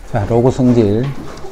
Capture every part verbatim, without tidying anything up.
자, 로그 성질.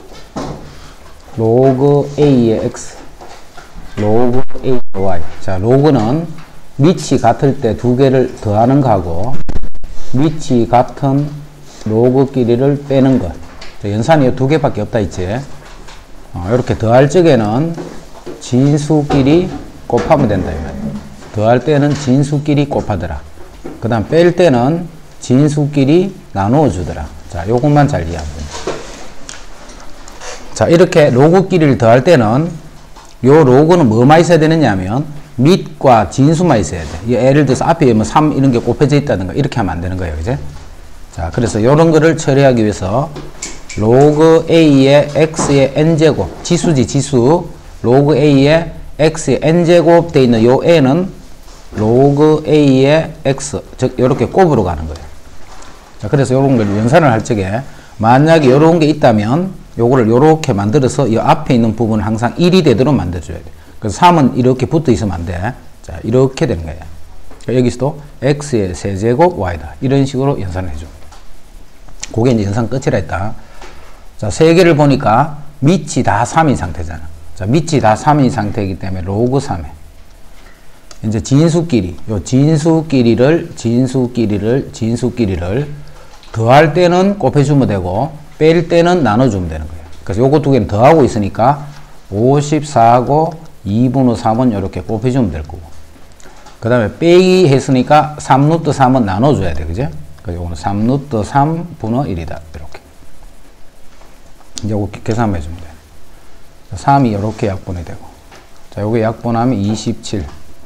로그 A의 X, 로그 A의 Y. 자, 로그는 밑이 같을 때 두 개를 더하는 거하고, 밑이 같은 로그끼리를 빼는 것. 자, 연산이 두 개밖에 없다 있지. 어, 이렇게 더할 적에는 진수끼리 곱하면 된다 이 말이야. 더할 때는 진수끼리 곱하더라. 그 다음 뺄 때는 진수끼리 나누어 주더라. 자, 요것만 잘 이해하면 됩니다. 자, 이렇게 로그끼리를 더할 때는 요 로그는 뭐만 있어야 되느냐 하면 밑과 진수만 있어야 돼. 예를 들어서 앞에 뭐 삼 이런 게 곱해져 있다든가 이렇게 하면 안 되는 거예요. 그죠? 자, 그래서 요런 거를 처리하기 위해서 로그 A의 X의 N제곱, 지수지, 지수. 로그 A의 X의 N제곱 돼 있는 요 N은 로그 A의 X, 즉, 요렇게 곱으로 가는 거예요. 자, 그래서 요런 걸 연산을 할 적에 만약에 요런 게 있다면 요거를 요렇게 만들어서 이 앞에 있는 부분은 항상 일이 되도록 만들어줘야 돼. 그래서 삼은 이렇게 붙어 있으면 안 돼. 자, 이렇게 되는 거예요. 여기서도 X의 세제곱 Y다. 이런 식으로 연산을 해줘. 그게 이제 연산 끝이라 했다. 자, 세 개를 보니까 밑이 다 삼인 상태잖아. 자, 밑이 다 삼인 상태이기 때문에 로그 삼에 이제 진수끼리, 요 진수끼리를, 진수끼리를, 진수끼리를 더할 때는 곱해주면 되고, 뺄 때는 나눠주면 되는 거예요. 그래서 요거 두 개는 더하고 있으니까 오십사하고 이분의 삼은 이렇게 곱해주면 될 거고. 그 다음에 빼기 했으니까 삼 루트 삼은 나눠줘야 돼. 그죠? 그래서 요거는 삼 루트 삼 분의 일이다. 이렇게. 이제 요거 계산해 주면 돼. 삼이 이렇게 약분이 되고. 자, 요게 약분하면 이십칠.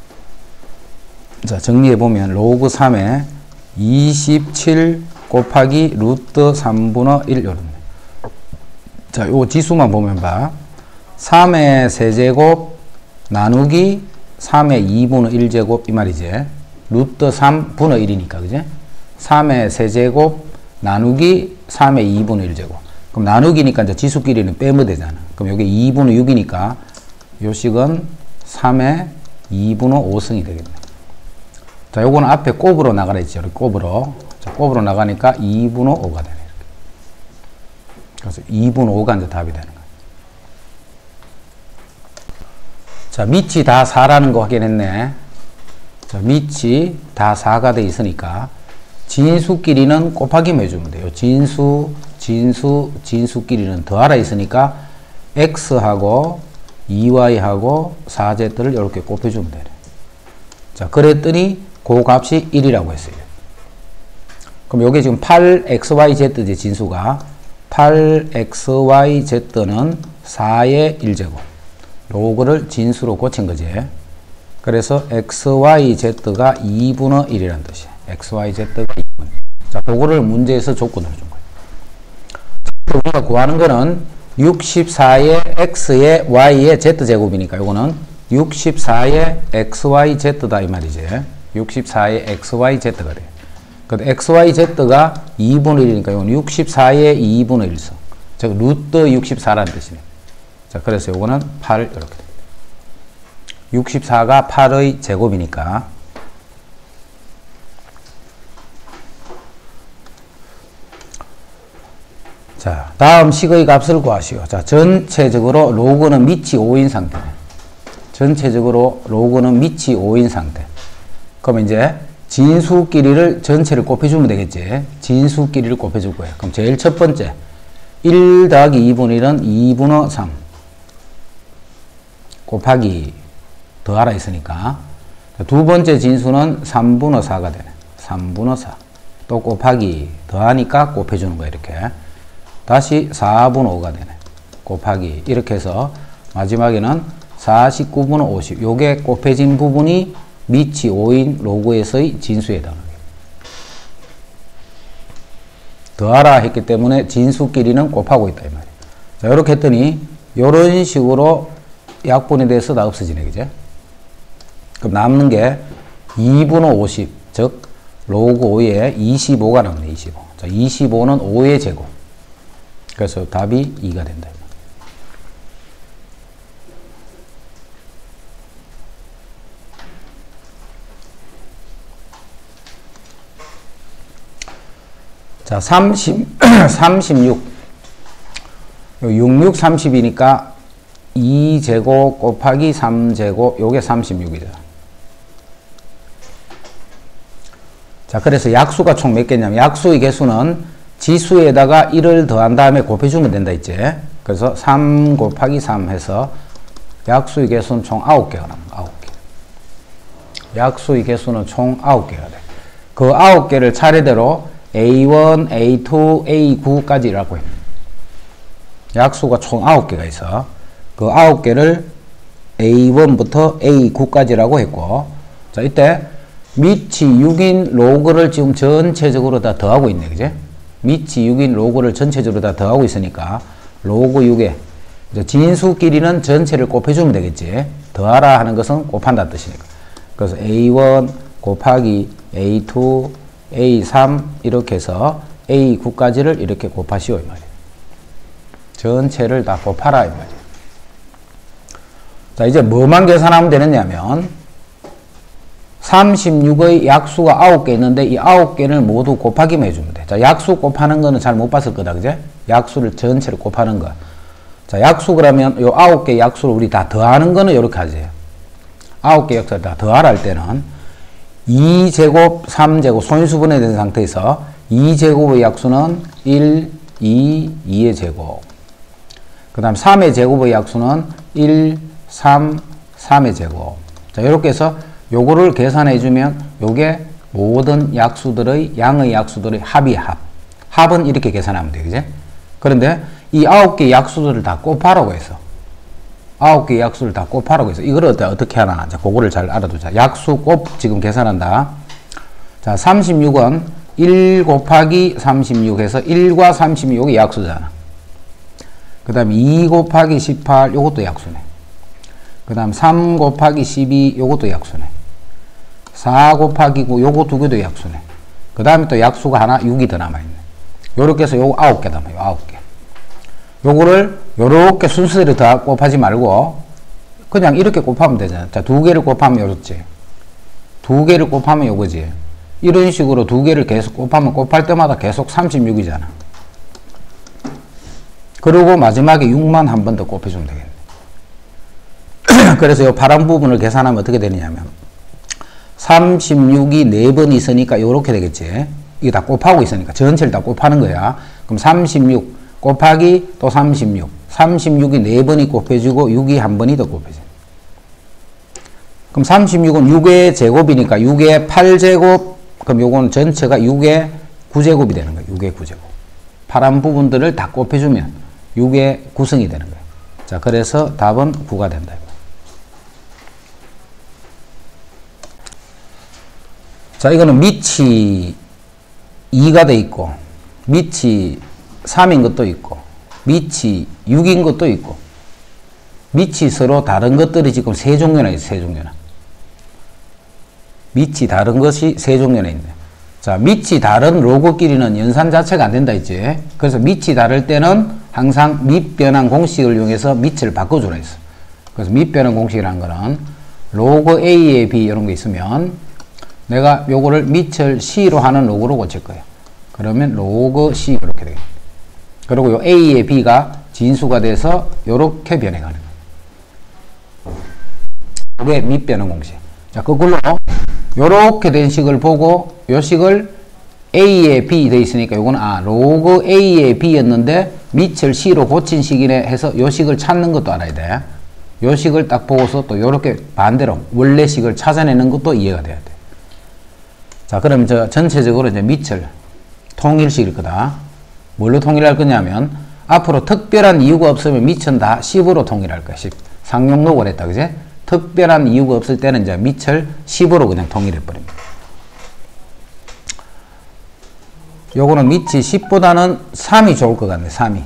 자, 정리해보면 로그 삼에 이십칠 곱하기 루트 삼분의 일 요렇네. 자, 요 지수만 보면 봐. 삼의 세제곱 나누기 삼의 이분의 일 제곱 이 말이지. 루트 삼분의 일이니까 그지? 삼의 세제곱 나누기 삼의 이분의 일 제곱. 그럼 나누기니까 이제 지수끼리는 빼면 되잖아. 그럼 여기 이분의 육이니까 요 식은 삼의 이분의 오승이 되겠네. 자, 요거는 앞에 곱으로 나가라 했지. 이렇게 곱으로. 자, 곱으로 나가니까 이분의 오가 되네. 이렇게. 그래서 이분의 오가 이제 답이 되는 거야. 자, 밑이 다 사라는 거 확인했네. 자, 밑이 다 사가 돼 있으니까 진수끼리는 곱하기만 해주면 돼요. 진수, 진수, 진수끼리는 더하라 있으니까 X하고 이 와이하고 사 제트를 이렇게 곱해주면 되네. 자, 그랬더니 그 값이 일이라고 했어요. 그럼 요게 지금 팔 엑스 와이 제트지, 진수가. 팔 엑스 와이 제트는 사의 일 제곱. 요거를 진수로 고친 거지. 그래서 엑스 와이 제트가 이분의 일이라는 뜻이야. 엑스 와이 제트가 이분의 일. 자, 그거를 문제에서 조건으로 준 거예요. 우리가 구하는 거는 육십사의 X의 Y의 Z제곱이니까 요거는 육십사의 엑스 와이 제트다 이 말이지. 육십사의 엑스 와이 제트가 돼. 근데 엑스 와이 제트가 이분의 일이니까 이건 육십사의 이분의 일승. 즉 루트 육십사라는 뜻이네. 자, 그래서 요거는 팔 이렇게 됩니다. 육십사가 팔의 제곱이니까 자, 다음 식의 값을 구하시오. 자, 전체적으로 로그는 밑이 오인 상태네. 전체적으로 로그는 밑이 오인 상태. 그럼 이제 진수끼리를 전체를 곱해주면 되겠지. 진수끼리를 곱해줄 거예요. 그럼 제일 첫 번째 일 더하기 이분의 일은 이분의 삼 곱하기 더하라 있으니까 두 번째 진수는 삼분의 사가 되네. 삼분의 사 또 곱하기 더하니까 곱해주는 거야. 이렇게 다시 사분의 오가 되네. 곱하기 이렇게 해서 마지막에는 사십구 분의 오십. 요게 곱해진 부분이 밑이 오인 로그에서의 진수에 해당합니다. 더하라 했기 때문에 진수끼리는 곱하고 있다 이 말이에요. 자, 이렇게 했더니 이런 식으로 약분이 돼서 다 없어지네. 그죠? 그럼 남는 게 이분의 오십. 즉 로그 오에 이십오가 남네. 이십오. 자, 이십오는 오의 제곱. 그래서 답이 이가 된다. 자, 삼십, 삼십육. 육육 삼십이니까 이 제곱 곱하기 삼 제곱 요게 삼십육이죠. 자, 그래서 약수가 총 몇 개냐면 약수의 개수는 지수에다가 일을 더한 다음에 곱해주면 된다 했지. 그래서 삼 곱하기 삼 해서 약수의 개수는 총 아홉 개가 나옵니다. 아홉 개. 약수의 개수는 총 아홉 개가 돼. 그 아홉 개를 차례대로 에이 원, 에이 투, 에이 구까지 이라고 해. 약수가 총 아홉 개가 있어. 그 아홉 개를 에이 원부터 에이 구까지라고 했고, 자, 이때 밑이 육인 로그를 지금 전체적으로 다 더하고 있네, 그제? 밑이 육인 로그를 전체적으로 다 더하고 있으니까, 로그 육에, 진수끼리는 전체를 곱해주면 되겠지. 더하라 하는 것은 곱한다는 뜻이니까. 그래서 에이 원 곱하기 에이 투, 에이 삼, 이렇게 해서 에이 구까지를 이렇게 곱하시오, 이 말이에요. 전체를 다 곱하라, 이 말이에요. 자, 이제 뭐만 계산하면 되느냐면, 삼십육의 약수가 아홉 개 있는데 이 아홉 개를 모두 곱하기만 해주면 돼. 자, 약수 곱하는 거는 잘 못 봤을 거다, 그제? 약수를 전체를 곱하는 거. 자, 약수 그러면 요 아홉 개 약수를 우리 다 더하는 거는 이렇게 하지. 아홉 개 약수를 다 더하라 할 때는 이 제곱, 삼 제곱, 소인수분해 된 상태에서 이 제곱의 약수는 일, 이, 이의 제곱. 그 다음 삼의 제곱의 약수는 일, 삼, 삼의 제곱. 자, 이렇게 해서 요거를 계산해 주면 요게 모든 약수들의 양의 약수들의 합이 합. 합은 이렇게 계산하면 돼, 그제? 그런데 이 아홉 개 약수들을 다 곱하라고 했어. 아홉 개 약수를 다 곱하라고 했어. 이걸 어떻게 하나? 자, 그거를 잘 알아두자. 약수 곱 지금 계산한다. 자, 삼십육은 일 곱하기 삼십육 해서 일과 삼십육이 약수잖아. 그 다음 이 곱하기 십팔 요것도 약수네. 그 다음 삼 곱하기 십이 요것도 약수네. 사 곱하기 구 요거 두 개도 약수네. 그 다음에 또 약수가 하나 육이 더 남아있네. 요렇게 해서 요거 아홉 개 남아요. 아홉 개. 요거를 요렇게 순서대로 다 곱하지 말고 그냥 이렇게 곱하면 되잖아. 자, 두 개를 곱하면 요렇지. 두 개를 곱하면 요거지. 이런 식으로 두 개를 계속 곱하면 곱할 때마다 계속 삼십육이잖아. 그리고 마지막에 육만 한 번 더 곱해주면 되겠네. 그래서 요 파란 부분을 계산하면 어떻게 되느냐면 삼십육이 네 번 있으니까 요렇게 되겠지. 이게 다 곱하고 있으니까 전체를 다 곱하는 거야. 그럼 삼십육 곱하기 또 삼십육. 삼십육이 네 번이 곱해지고 육이 한 번이 더 곱해져. 그럼 삼십육은 육의 제곱이니까 육의 팔 제곱. 그럼 요거는 전체가 육의 구 제곱이 되는 거야. 육의 구 제곱. 파란 부분들을 다 곱해주면 육의 구성이 되는 거야. 자, 그래서 답은 구가 된다. 자, 이거는 밑이 이가 돼 있고, 밑이 삼인 것도 있고, 밑이 육인 것도 있고, 밑이 서로 다른 것들이 지금 세 종류나 있어, 세 종류나. 밑이 다른 것이 세 종류나 있네. 자, 밑이 다른 로그끼리는 연산 자체가 안 된다 했지. 그래서 밑이 다를 때는 항상 밑변환 공식을 이용해서 밑을 바꿔주라 했어. 그래서 밑변환 공식이라는 거는 로그 A에 B 이런 거 있으면 내가 요거를 밑을 C로 하는 로그로 고칠 거예요. 그러면 로그 C 이렇게 되겠다. 그리고 요 A에 B가 진수가 돼서 요렇게 변해가는 거예요. 이게 밑변환 공식. 자, 그걸로 요렇게 된 식을 보고 요 식을 A에 B 돼 있으니까 요거는 아 로그 A에 B였는데 밑을 C로 고친 식이네 해서 요 식을 찾는 것도 알아야 돼. 요 식을 딱 보고서 또 요렇게 반대로 원래 식을 찾아내는 것도 이해가 돼야 돼. 자, 그럼 저 전체적으로 이제 밑을 통일시킬 거다. 뭘로 통일할 거냐면 앞으로 특별한 이유가 없으면 밑은 다 십으로 통일할 거야. 십. 상용록을 했다, 그제? 특별한 이유가 없을 때는 이제 밑을 십으로 그냥 통일해 버립니다. 요거는 밑이 십보다는 삼이 좋을 것 같네. 삼이.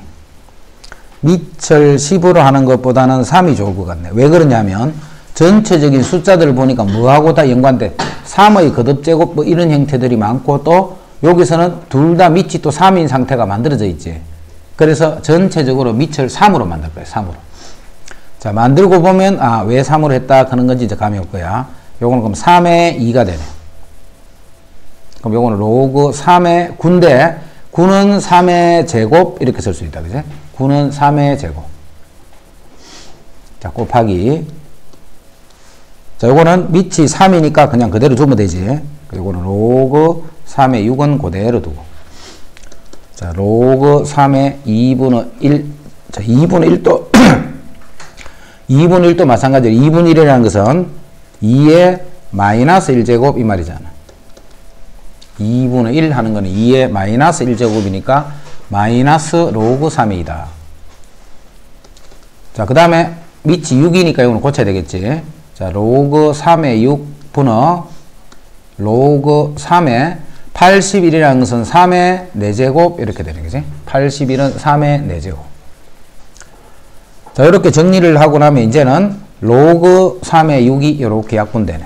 밑을 십으로 하는 것보다는 삼이 좋을 것 같네. 왜 그러냐면 전체적인 숫자들을 보니까 뭐하고 다 연관돼. 삼의 거듭제곱 뭐 이런 형태들이 많고 또 여기서는 둘 다 밑이 또 삼인 상태가 만들어져 있지. 그래서 전체적으로 밑을 삼으로 만들 거예요. 삼으로. 자, 만들고 보면 아, 왜 삼으로 했다 하는 건지 이제 감이 올 거야. 요거는 그럼 삼에 이가 되네. 그럼 요거는 로그 삼의 구인데 구는 삼의 제곱 이렇게 쓸 수 있다. 그지? 구는 삼의 제곱. 자, 곱하기. 자, 요거는 밑이 삼이니까 그냥 그대로 두면 되지. 요거는 로그 삼의 육은 그대로 두고. 자, 로그 삼의 이분의 일. 자, 이분의 일도, 이분의 일도 마찬가지로 이분의 일이라는 것은 이의 마이너스 일 제곱 이 말이잖아. 이분의 일 하는 거는 이의 마이너스 일 제곱이니까 마이너스 로그 삼이다. 자, 그 다음에 밑이 육이니까 이거는 고쳐야 되겠지. 자, 로그 삼의 육 분의 로그 삼의 팔십일이라는 것은 삼의 사 제곱 이렇게 되는 거지. 팔십일은 삼의 사 제곱. 자, 이렇게 정리를 하고 나면 이제는 로그 삼의 육이 이렇게 약분되네.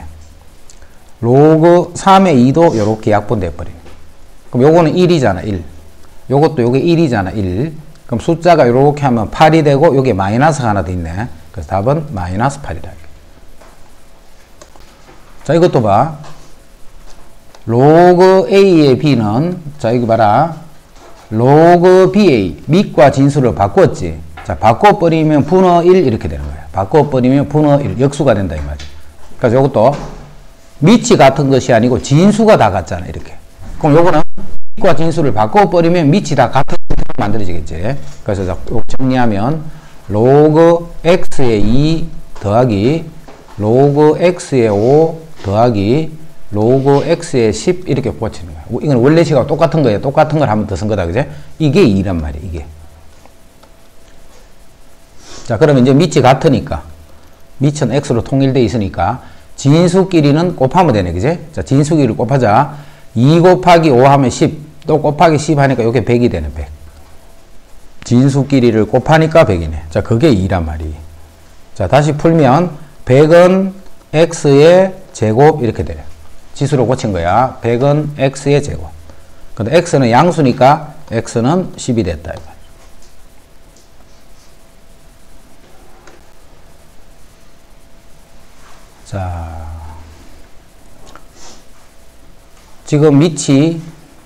로그 삼의 이도 이렇게 약분돼 버리네. 그럼 요거는 일이잖아, 일. 요것도 요게 일이잖아, 일. 그럼 숫자가 이렇게 하면 팔이 되고 요게 마이너스가 하나 더 있네. 그래서 답은 마이너스 팔이다. 자, 이것도 봐. 로그 A의 B는, 자, 여기 봐라. 로그 비에이, 밑과 진수를 바꿨지. 자, 바꿔버리면 분의 일 이렇게 되는 거야. 바꿔버리면 분의 일, 역수가 된다, 이 말이야. 그래서 요것도 밑이 같은 것이 아니고 진수가 다 같잖아, 이렇게. 그럼 요거는 밑과 진수를 바꿔버리면 밑이 다 같은 형태로 만들어지겠지. 그래서 요거 정리하면 로그 x의 이 더하기 로그 x의 오 더하기 로그 x의 십 이렇게 고치는 거야. 이건 원래 식하고 똑같은 거예요. 똑같은 걸 한 번 더 쓴 거다, 그제? 이게 이란 말이야, 이게. 자, 그러면 이제 밑이 같으니까 밑은 x로 통일되어 있으니까 진수끼리는 곱하면 되네, 그제? 자, 진수끼리를 곱하자. 이 곱하기 오 하면 십, 또 곱하기 십 하니까 이게 백이 되네, 백. 진수끼리를 곱하니까 백이네. 자, 그게 이란 말이. 자, 다시 풀면 백은 x의 제곱 이렇게 되네. 지수로 고친 거야. 백은 x의 제곱. 근데 x는 양수니까 x는 십이 됐다, 이거. 자, 지금 밑이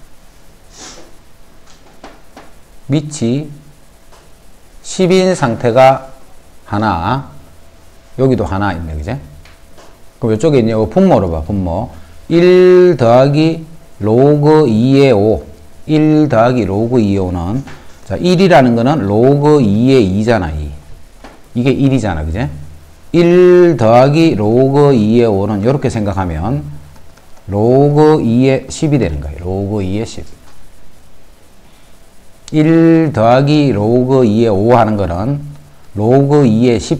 밑이 십인 상태가 하나, 여기도 하나 있네, 그제? 그럼 이쪽에 있냐? 분모로 봐, 분모. 일 더하기 로그 이의 오. 일 더하기 로그 이의 오는, 자, 일이라는 거는 로그 이의 이잖아, 이. 이게 일이잖아, 그제? 일 더하기 로그 이의 오는 이렇게 생각하면 로그 이의 십이 되는 거예요. 로그 이의 십. 일 더하기 로그 이의 오 하는 거는 로그 이의 십.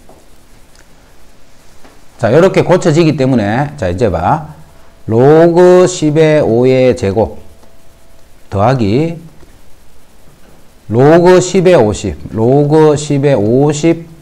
자, 이렇게 고쳐지기 때문에, 자, 이제 봐. 로그 십의 오의 제곱 더하기 로그 십의 오십. 로그 십의 오십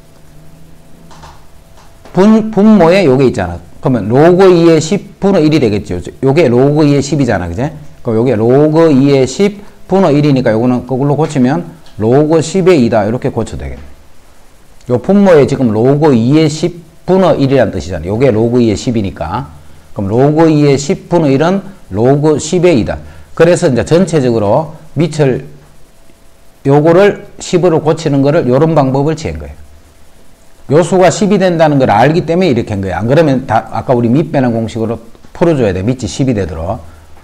분, 분모에 요게 있잖아. 그러면 로그 이의 십 분의 일이 되겠죠. 요게 로그 이의 십이잖아, 그제? 그럼 요게 로그 이의 십 분의 일이니까 요거는 그걸로 고치면 로그 십의 이다. 이렇게 고쳐도 되겠네. 요 분모에 지금 로그 이의 십 분의 일이라는 뜻이잖아. 요게 로그 이의 십이니까. 그럼 로그 이의 십 분의 일은 로그 십의 이다. 그래서 이제 전체적으로 밑을 요거를 십으로 고치는 거를 요런 방법을 취한 거예요. 요 수가 십이 된다는 걸 알기 때문에 이렇게 한 거야. 안 그러면 다 아까 우리 밑 빼는 공식으로 풀어줘야 돼. 밑이 십이 되도록.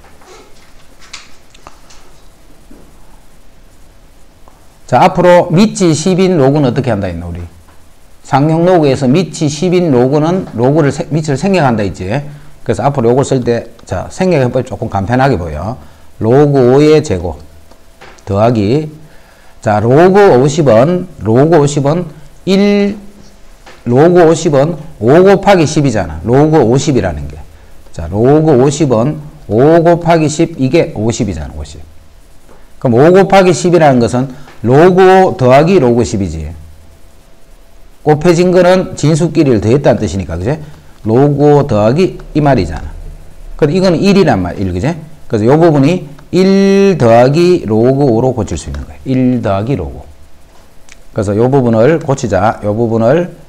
자, 앞으로 밑이 십인 로그는 어떻게 한다 했나, 우리? 상용 로그에서 밑이 십인 로그는 로그를, 세, 밑을 생략한다 했지. 그래서 앞으로 요걸 쓸 때, 자, 생략해보면 조금 간편하게 보여. 로그 오의 제곱 더하기, 자, 로그 오십은, 로그 오십은 일, 로그 오십은 오 곱하기 십이잖아. 로그 오십이라는 게. 자, 로그 오십은 오 곱하기 십, 이게 오십이잖아, 오십. 그럼 오 곱하기 십이라는 것은 로그 더하기 로그 십이지. 곱해진 거는 진수끼리를 더했다는 뜻이니까, 그제? 로그 더하기 이 말이잖아. 근데 이거는 일이란 말, 일, 그제? 그래서 이 부분이 일 더하기 로그 오로 고칠 수 있는 거예요. 일 더하기 로그. 그래서 이 부분을 고치자. 이 부분을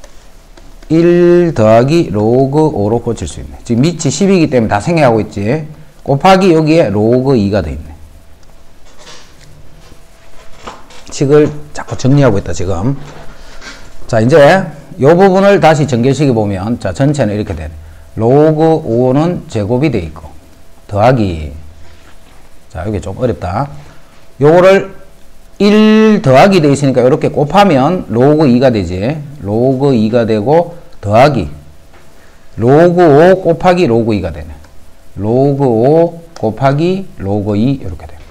일 더하기 로그 오로 고칠 수 있네. 지금 밑이 십이기 때문에 다 생략하고 있지. 곱하기 여기에 로그 이가 더 있네. 칙을 자꾸 정리하고 있다 지금. 자 이제 이 부분을 다시 전개식에 보면 자 전체는 이렇게 되네. 로그 오는 제곱이 돼 있고 더하기, 자 이게 좀 어렵다. 요거를 일 더하기 돼 있으니까 이렇게 곱하면 로그 이가 되지. 로그 이가 되고 더하기 로그 오 곱하기 로그 이가 되네. 로그 오 곱하기 로그 이 이렇게 돼.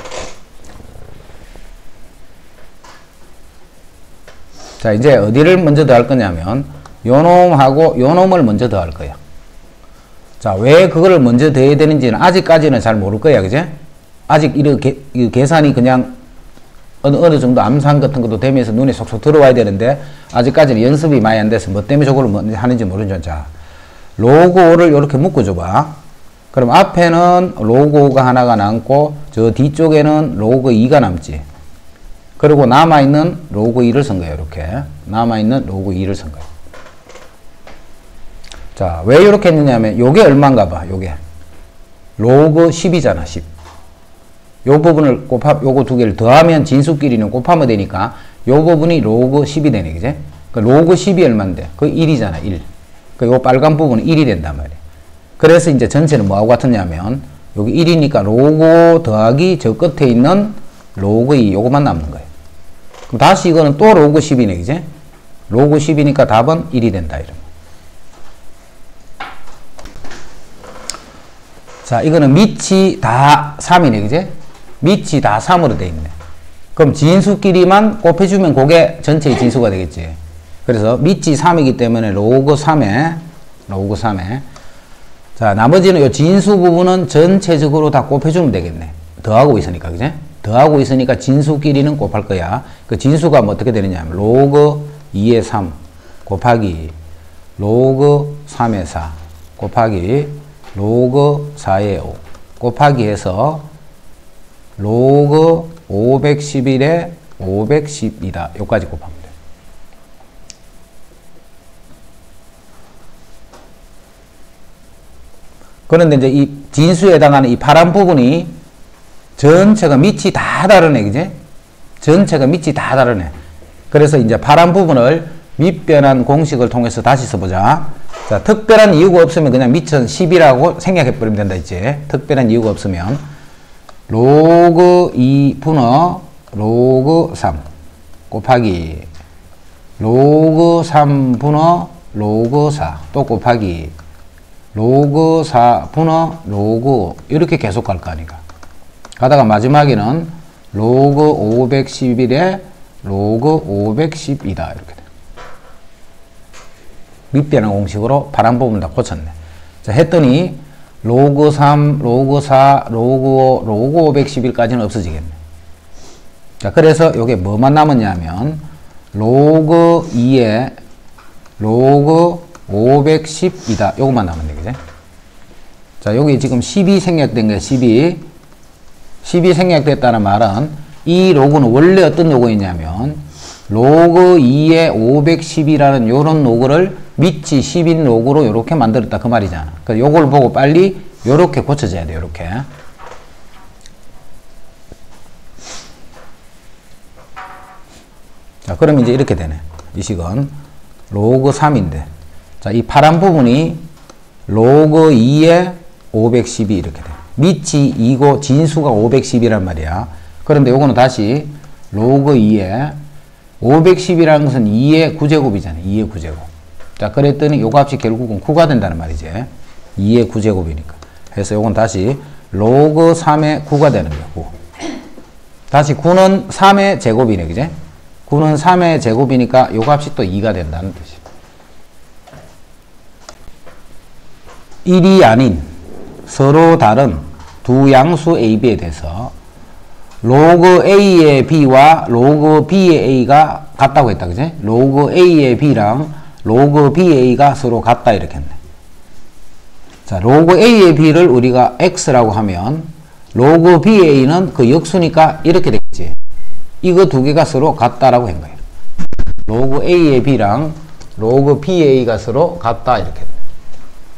자 이제 어디를 먼저 더할 거냐면 요 놈하고 요 놈을 먼저 더할 거야. 자 왜 그거를 먼저 더해야 되는지는 아직까지는 잘 모를 거야, 그제? 아직 이렇게 이 계산이 그냥 어느, 어느 정도 암산 같은 것도 되면서 눈에 속속 들어와야 되는데 아직까지는 연습이 많이 안 돼서 뭐 때문에 저걸 먼저 하는지 모르죠. 자 로그 오를 이렇게 묶어줘봐. 그럼 앞에는 로그 오가 하나가 남고 저 뒤쪽에는 로그 이가 남지. 그리고 남아있는 로그 이를 쓴 거예요. 이렇게 남아있는 로그 이를 쓴 거예요. 자, 왜 이렇게 했느냐면 요게 얼마인가 봐. 요게 로그 십이잖아. 십. 요 부분을 곱하, 요거 두 개를 더하면 진수끼리는 곱하면 되니까 요 부분이 로그 십이 되네. 그제? 그러니까 로그 십이 얼마인데? 그 일이잖아. 일. 그러니까 요 빨간 부분은 일이 된단 말이에요. 그래서 이제 전체는 뭐하고 같으냐면 여기 일이니까 로그 더하기 저 끝에 있는 로그 이 요거만 남는 거예요. 그럼 다시 이거는 또 로그 십이네. 그제? 로그 십이니까 답은 일이 된다. 이러면. 자, 이거는 밑이 다 삼이네. 그제? 밑이 다 삼으로 돼 있네. 그럼 진수끼리만 곱해주면 그게 전체의 진수가 되겠지. 그래서 밑이 삼이기 때문에 로그 삼에, 로그 삼에. 자, 나머지는 요 진수 부분은 전체적으로 다 곱해주면 되겠네. 더하고 있으니까, 그제? 더하고 있으니까 진수끼리는 곱할 거야. 그 진수가 뭐 어떻게 되느냐 하면 로그 이의 삼 곱하기 로그 삼의 사 곱하기 로그 사의 오 곱하기 해서 로그 오백십일에 오백십이다. 요까지 곱하면 돼. 그런데 이제 이 진수에 해당하는 이 파란 부분이 전체가 밑이 다 다르네. 그지? 전체가 밑이 다 다르네. 그래서 이제 파란 부분을 밑변환 공식을 통해서 다시 써보자. 자, 특별한 이유가 없으면 그냥 밑은 십이라고 생략해버리면 된다 했지. 특별한 이유가 없으면 로그 이 분의 로그 삼 곱하기 로그 삼 분의 로그 사 또 곱하기 로그 사 분의 로그 오 이렇게 계속 갈 거 아니까. 가다가 마지막에는 로그 오백십일에 로그 오백십이다. 이렇게 돼. 밑변환 공식으로 파란 부분 다 고쳤네. 자, 했더니 로그 삼, 로그 사, 로그 오, 로그 오백십일까지는 없어지겠네. 자, 그래서 요게 뭐만 남았냐면 로그 이에 로그 오백십이다. 요것만 남았네. 그죠? 자, 여기 지금 십이 생략된 거야. 십이. 십이 생략됐다는 말은 이 로그는 원래 어떤 로그였냐면 로그 이에 오백십이라는 요런 로그를 밑이 십인 로그로 요렇게 만들었다 그 말이잖아. 그러니까 요걸 보고 빨리 요렇게 고쳐져야 돼. 요렇게. 자, 그럼 이제 이렇게 되네. 이 식은 로그 삼인데 자, 이 파란 부분이 로그 이에 오백십이 이렇게 돼. 밑이 이고 진수가 오백십이란 말이야. 그런데 요거는 다시 로그 이에 오백십이라는 것은 이의 구제곱이잖아요. 이의 구제곱. 자, 그랬더니 요 값이 결국은 구가 된다는 말이지. 이의 구제곱이니까. 그래서 요건 다시 로그 삼의 구가 되는 거야. 구. 다시 구는 삼의 제곱이네. 그제? 구는 삼의 제곱이니까 요 값이 또 이가 된다는 뜻이야. 일이 아닌 서로 다른 두 양수 A, B에 대해서 로그 A의 B와 로그 B의 A가 같다고 했다. 그지? 로그 A의 B랑 로그 B의 A가 서로 같다. 이렇게 했네. 자, 로그 A의 B를 우리가 X라고 하면 로그 B의 A는 그 역수니까 이렇게 되겠지. 이거 두 개가 서로 같다라고 한 거예요. 로그 A의 B랑 로그 B의 A가 서로 같다. 이렇게 했네.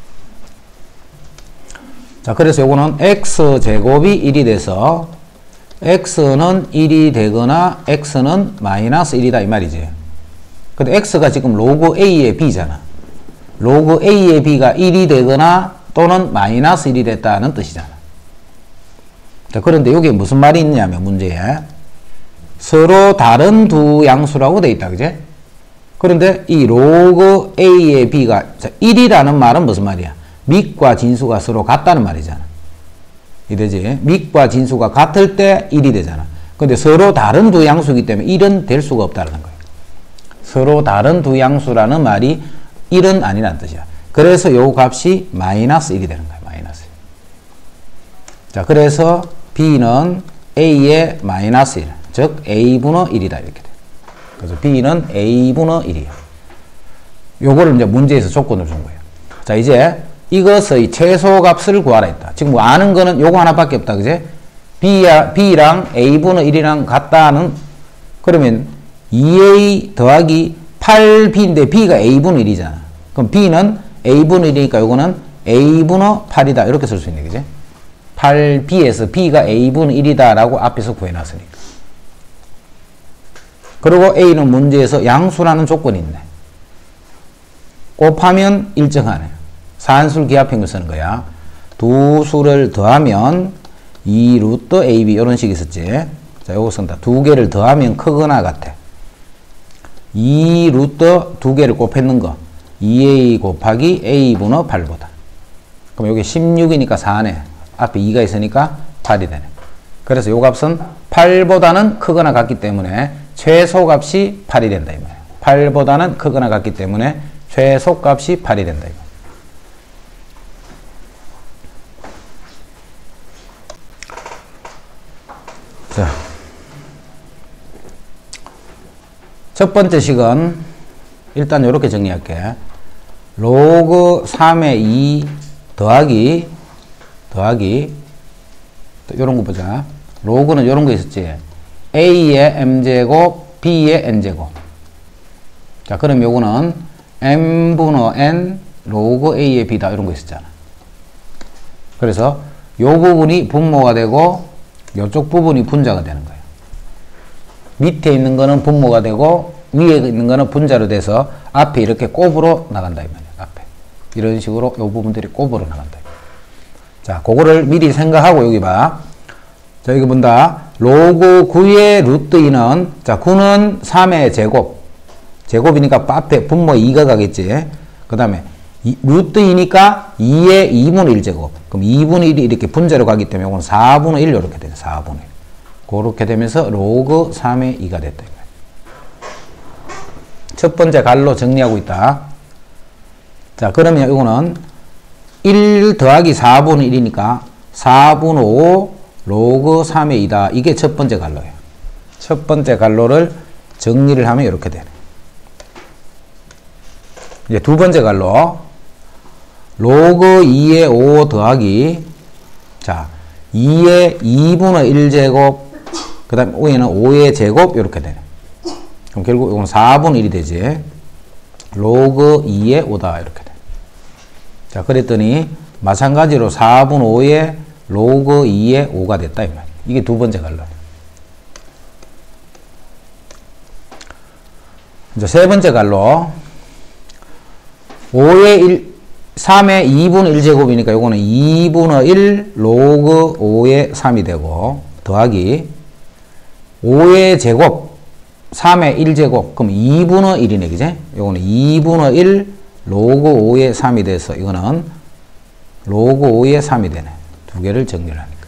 자, 그래서 요거는 X제곱이 일이 돼서 x는 일이 되거나 x는 마이너스 일이다 이 말이지. 근데 x가 지금 로그 a의 b잖아. 로그 a의 b가 일이 되거나 또는 마이너스 일이 됐다는 뜻이잖아. 자, 그런데 여기에 무슨 말이 있냐면 문제에 서로 다른 두 양수라고 돼 있다. 그제? 그런데 이 로그 a의 b가 일이라는 말은 무슨 말이야? 밑과 진수가 서로 같다는 말이잖아. 이되지? 밑과 진수가 같을 때 일이 되잖아. 근데 서로 다른 두 양수이기 때문에 일은 될 수가 없다는 거예요. 서로 다른 두 양수라는 말이 일은 아니라는 뜻이야. 그래서 요 값이 마이너스 일이 되는 거야. 마이너스 일. 자, 그래서 b는 a의 마이너스 일, 즉 a분의 일이다 이렇게 돼. 그래서 b는 a분의 일이야. 요거를 이제 문제에서 조건을 준 거예요. 자, 이제 이것의 최소값을 구하라 했다. 지금 뭐 아는 거는 요거 하나밖에 없다. 그제? B야, B랑 A분의 일이랑 같다는, 그러면 이 에이 더하기 팔 비인데 B가 A분의 일이잖아. 그럼 B는 A분의 일이니까 요거는 A분의 팔이다. 이렇게 쓸 수 있네. 그제? 팔 비에서 B가 A분의 일이다. 라고 앞에서 구해놨으니까. 그리고 A는 문제에서 양수라는 조건이 있네. 곱하면 일정하네. 산술 기하평균 쓰는 거야. 두 수를 더하면 이 루트 에이비 이런 식이 있었지. 자, 요거 쓴다. 두 개를 더하면 크거나 같아. 이 루트 두 개를 곱했는 거. 이 에이 곱하기 A분의 팔보다. 그럼 여기 십육이니까 사네. 앞에 이가 있으니까 팔이 되네. 그래서 요 값은 팔보다는 크거나 같기 때문에 최소값이 팔이 된다. 이 말이야. 팔보다는 크거나 같기 때문에 최소값이 팔이 된다. 이 말이야. 자, 첫 번째 식은 일단 이렇게 정리할게. 로그 삼의 이 더하기 더하기 이런 거 보자. 로그는 이런 거 있었지. a의 m제곱 b의 n제곱. 자, 그럼 요거는 m분의 n 로그 a의 b다 이런 거 있었잖아. 그래서 요 부분이 분모가 되고 이쪽 부분이 분자가 되는 거예요. 밑에 있는 거는 분모가 되고 위에 있는 거는 분자로 돼서 앞에 이렇게 곱으로 나간다 이 말이에요. 앞에 이런 식으로 이 부분들이 곱으로 나간다. 자, 그거를 미리 생각하고 여기 봐. 자, 여기 본다. 로그 구의 루트 이는 자, 구는 삼의 제곱. 제곱이니까 앞에 분모 이가 가겠지. 그 다음에 루트 이니까 이의 이분의 일 제곱. 그럼 이분의 일이 이렇게 분자로 가기 때문에 이건 사분의 일 이렇게 되죠. 사분의 일. 그렇게 되면서 로그 삼의 이가 됐다. 첫 번째 갈로 정리하고 있다. 자, 그러면 이거는 일 더하기 사분의 일이니까 사분의 오 로그 삼의 이다. 이게 첫 번째 갈로예요. 첫 번째 갈로를 정리를 하면 이렇게 되네. 이제 두 번째 갈로. 로그 이의 오 더하기 자 이의 이분의 일 제곱 그 다음에 오에는 오의 제곱 이렇게 되네. 그럼 결국 이건 사분의 일이 되지. 로그 이의 오다 이렇게 돼. 자, 그랬더니 마찬가지로 사분의 오의 로그 이의 오가 됐다 이 말이야. 이게 두 번째 갈로야. 이제 세 번째 갈로. 오의 일 삼의 이분의 일 제곱이니까 요거는 이분의 일 로그 오의 삼이 되고 더하기 오의 제곱 삼의 일 제곱 그럼 이분의 일이네. 그제? 요거는 이분의 일 로그 오의 삼이 돼서 이거는 로그 오의 삼이 되네. 두 개를 정리를 하니까.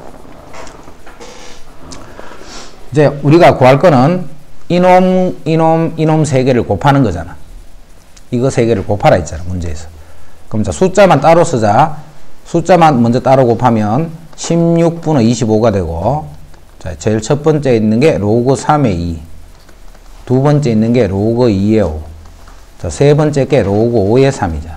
이제 우리가 구할 거는 이놈 이놈 이놈 세 개를 곱하는 거잖아. 이거 세 개를 곱하라 했잖아. 문제에서. 그럼 자, 숫자만 따로 쓰자. 숫자만 먼저 따로 곱하면 십육 분의 이십오가 되고, 자, 제일 첫 번째 있는 게 로그 삼의 이, 두 번째 있는 게 로그 이의 오, 자, 세 번째 게 로그 오의 삼이잖아.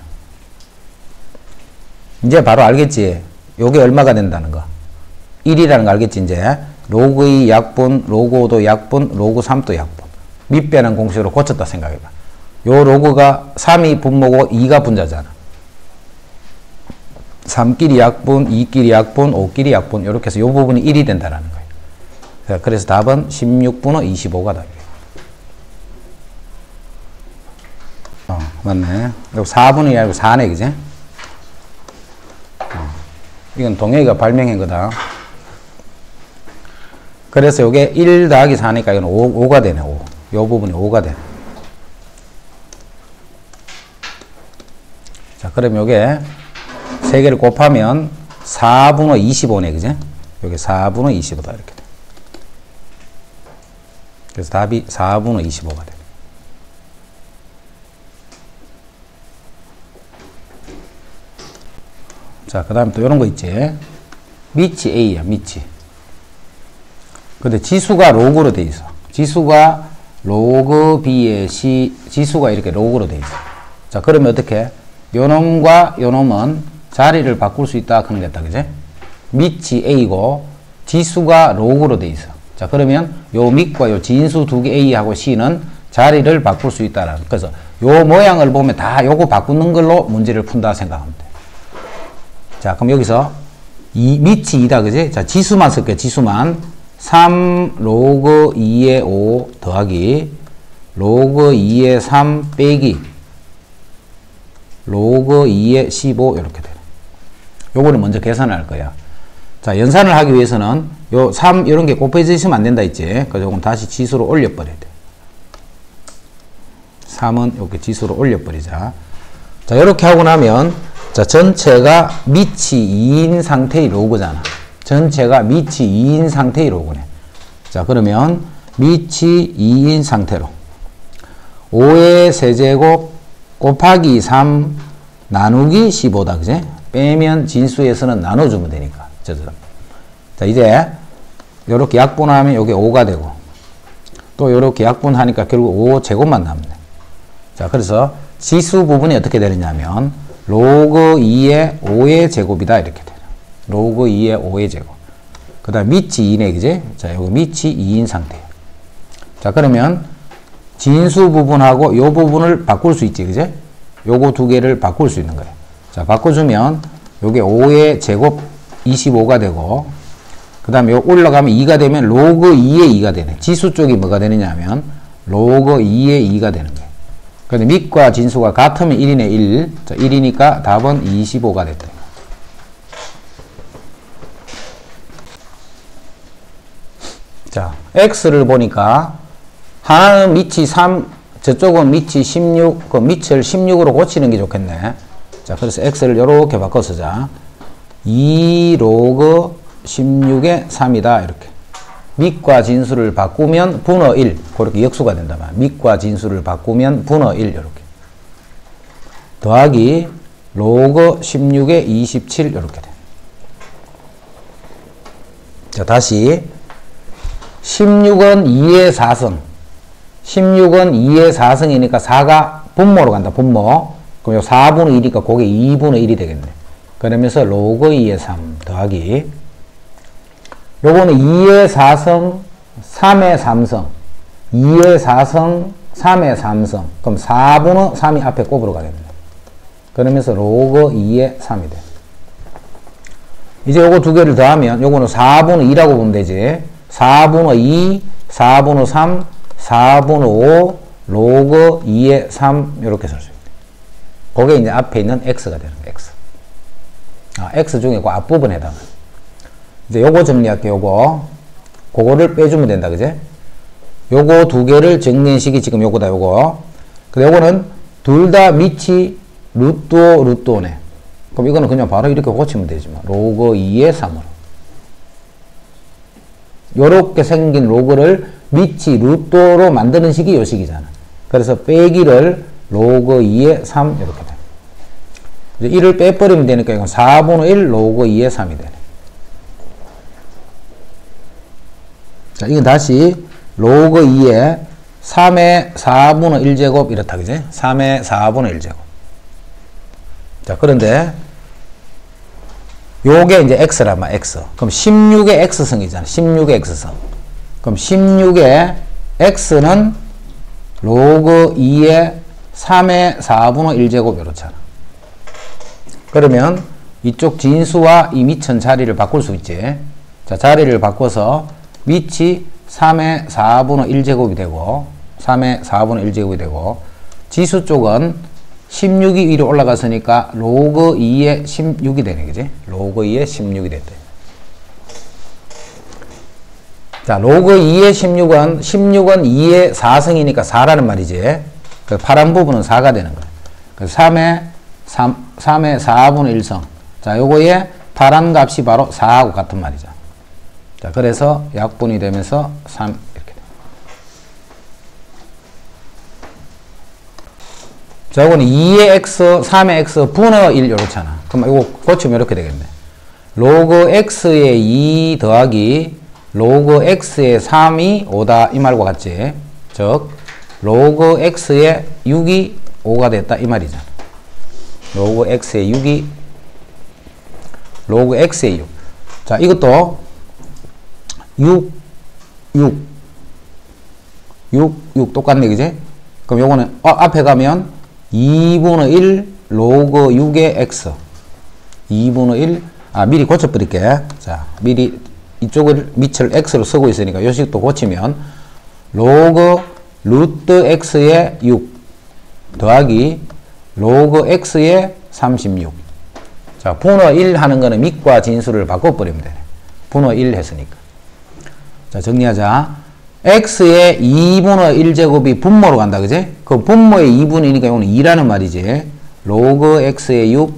이제 바로 알겠지? 요게 얼마가 된다는 거. 일이라는 거 알겠지? 이제 로그 이 약분, 로그 오도 약분, 로그 삼도 약분. 밑배는 공식으로 고쳤다 생각해봐. 요 로그가 삼이 분모고 이가 분자잖아. 삼끼리 약분, 이끼리 약분, 오끼리 약분 이렇게 해서 이 부분이 일이 된다는 거예요. 자, 그래서 답은 십육 분의 이십오가 답이에요. 어, 맞네. 여기 사 분이 아니고 사네, 그지? 어, 이건 동혁이가 발명한 거다. 그래서 이게 일 더하기 사니까 이건 오, 오가 되네, 오. 요 부분이 오가 되네. 자, 그럼 요게 세 개를 곱하면 사 분의 이십오네, 그지? 요게 사 분의 이십오다, 이렇게 돼. 그래서 답이 사 분의 이십오가 돼. 자, 그 다음에 또 이런 거 있지. 미치 A야, 미치. 근데 지수가 로그로 돼 있어. 지수가 로그 B의 시, 지수가 이렇게 로그로 돼 있어. 자, 그러면 어떻게? 요 놈과 요 놈은 자리를 바꿀 수 있다 하는 거다, 그지? 미치 A고, 지수가 로그로 돼 있어. 자, 그러면 요 밑과 요 진수 두 개 A하고 C는 자리를 바꿀 수 있다라는. 그래서 요 모양을 보면 다 요거 바꾸는 걸로 문제를 푼다 생각하면 돼. 자, 그럼 여기서 이 밑이 이다, 그지? 자, 지수만 쓸게요, 지수만. 삼 로그 이의 오 더하기 로그 이의 삼 빼기 로그 이의 십오 이렇게 되네. 요거는 먼저 계산을 할 거야. 자, 연산을 하기 위해서는 요 삼 이런 게 곱해져 있으면 안 된다 했지. 그래서 요건 다시 지수로 올려버려야 돼. 삼은 이렇게 지수로 올려버리자. 자, 이렇게 하고 나면 자, 전체가 미치 이인 상태의 로그잖아. 전체가 미치 이인 상태의 로그네. 자, 그러면 미치 이인 상태로 오의 세제곱 곱하기 삼 나누기 십오다, 그지? 빼면 진수에서는 나눠주면 되니까. 저처럼. 자, 이제 요렇게 약분하면 요게 오가 되고 또 요렇게 약분하니까 결국 오 제곱만 남네. 자, 그래서 지수 부분이 어떻게 되느냐면 로그 이의 오의 제곱이다, 이렇게 돼요. 로그 이의 오의 제곱. 그 다음 미치 이네, 그지? 자, 요거 미치 이인 상태예요. 자, 그러면 진수 부분하고 요 부분을 바꿀 수 있지, 그지? 요거 두 개를 바꿀 수 있는 거예요. 자, 바꿔주면 요게 오의 제곱 이십오가 되고 그 다음에 요 올라가면 이가 되면 로그 이의 이가 되네. 지수 쪽이 뭐가 되느냐 하면 로그 이의 이가 되는 거예요. 근데 밑과 진수가 같으면 일이네, 일. 자, 일이니까 답은 이십오가 됐다. 자, x를 보니까 하나는 미치 삼, 저쪽은 미치 십육, 그 밑을 십육으로 고치는 게 좋겠네. 자, 그래서 x를 이렇게 바꿔 쓰자. 이 로그 십육의 삼이다, 이렇게. 밑과 진수를 바꾸면 분의 일, 그렇게 역수가 된다 말. 밑과 진수를 바꾸면 분의 일, 이렇게. 더하기 로그 십육의 이십칠, 이렇게 돼. 자, 다시 십육은 이의 사승. 십육은 이의 사승이니까 사가 분모로 간다, 분모. 그럼 요 사분의 일이니까 그게 이분의 일이 되겠네. 그러면서 로그 이의 삼 더하기 요거는 이의 사승, 삼의 삼승. 이의 사승, 삼의 삼승. 그럼 사분의 삼이 앞에 곱으로 가겠네. 그러면서 로그 이의 삼이 돼. 이제 요거 두 개를 더하면 요거는 사분의 이라고 보면 되지. 사분의 이, 사분의 삼, 사분의 오, 로그 이의 삼 이렇게 쓸 수 있대. 그게 이제 앞에 있는 x가 되는 거야, x. 아, x 중에 그 앞부분에 해당해. 이제 요거 정리할게, 요거. 그거를 빼주면 된다, 그제? 요거 두 개를 정리한 식이 지금 요거다, 요거. 근데 요거는 둘 다 밑이 루트 오, 루트 오네. 그럼 이거는 그냥 바로 이렇게 고치면 되지 뭐. 로그 이의 삼으로. 요렇게 생긴 로그를 밑이 루트 오로 만드는 식이 요 식이잖아. 그래서 빼기를 로그 이의 삼 이렇게 돼. 이제 일을 빼버리면 되니까 이건 사분의 일 로그 이의 삼이 되네. 자, 이건 다시 로그 이의 삼의 사분의 일 제곱 이렇다, 그지? 삼의 사분의 일 제곱. 자, 그런데 요게 이제 x란 말, x. 그럼 십육의 x승이잖아. 십육의 x승. 그럼 십육의 x는 로그 이의 삼의 사분의 일 제곱 이렇잖아. 그러면 이쪽 진수와 이 밑은 자리를 바꿀 수 있지. 자, 자리를 바꿔서 밑이 삼의 사분의 일 제곱이 되고 삼의 사분의 일 제곱이 되고 지수 쪽은 십육이 위로 올라갔으니까 로그 이의 십육이 되네, 그지? 로그 이의 십육이 됐대. 자, 로그 이의 십육은 십육은 이의 사승이니까 사라는 말이지. 그 파란 부분은 사가 되는 거야. 그 삼의 삼, 삼의 사분의 일성. 자, 요거의 파란 값이 바로 사하고 같은 말이죠. 자, 그래서 약분이 되면서 삼 이렇게 돼. 자, 이거는 이의 x, 삼의 x, 분의 일 이렇잖아. 그럼 이거 고치면 이렇게 되겠네. 로그 x의 이 더하기 로그 x의 삼이 오다 이 말과 같지. 즉 로그 x의 육이 오가 됐다 이 말이잖아. 로그 x의 육이 로그 x의 육. 자, 이것도 육, 육, 육, 육 똑같네, 그지? 그럼 요거는 어, 앞에 가면 이분의 일 로그 육의 x. 이분의 일, 아, 미리 고쳐버릴게. 자, 미리 이쪽을 밑을 x로 쓰고 있으니까 요 식도 고치면 로그 루트 x의 육 더하기 로그 x의 삼십육. 자, 분의 일 하는 거는 밑과 진수를 바꿔버리면 되네. 분의 일 했으니까. 자, 정리하자. x의 이분의 일 제곱이 분모로 간다, 그지? 그 분모의 이분이니까 이거는 이라는 말이지. 로그 x의 육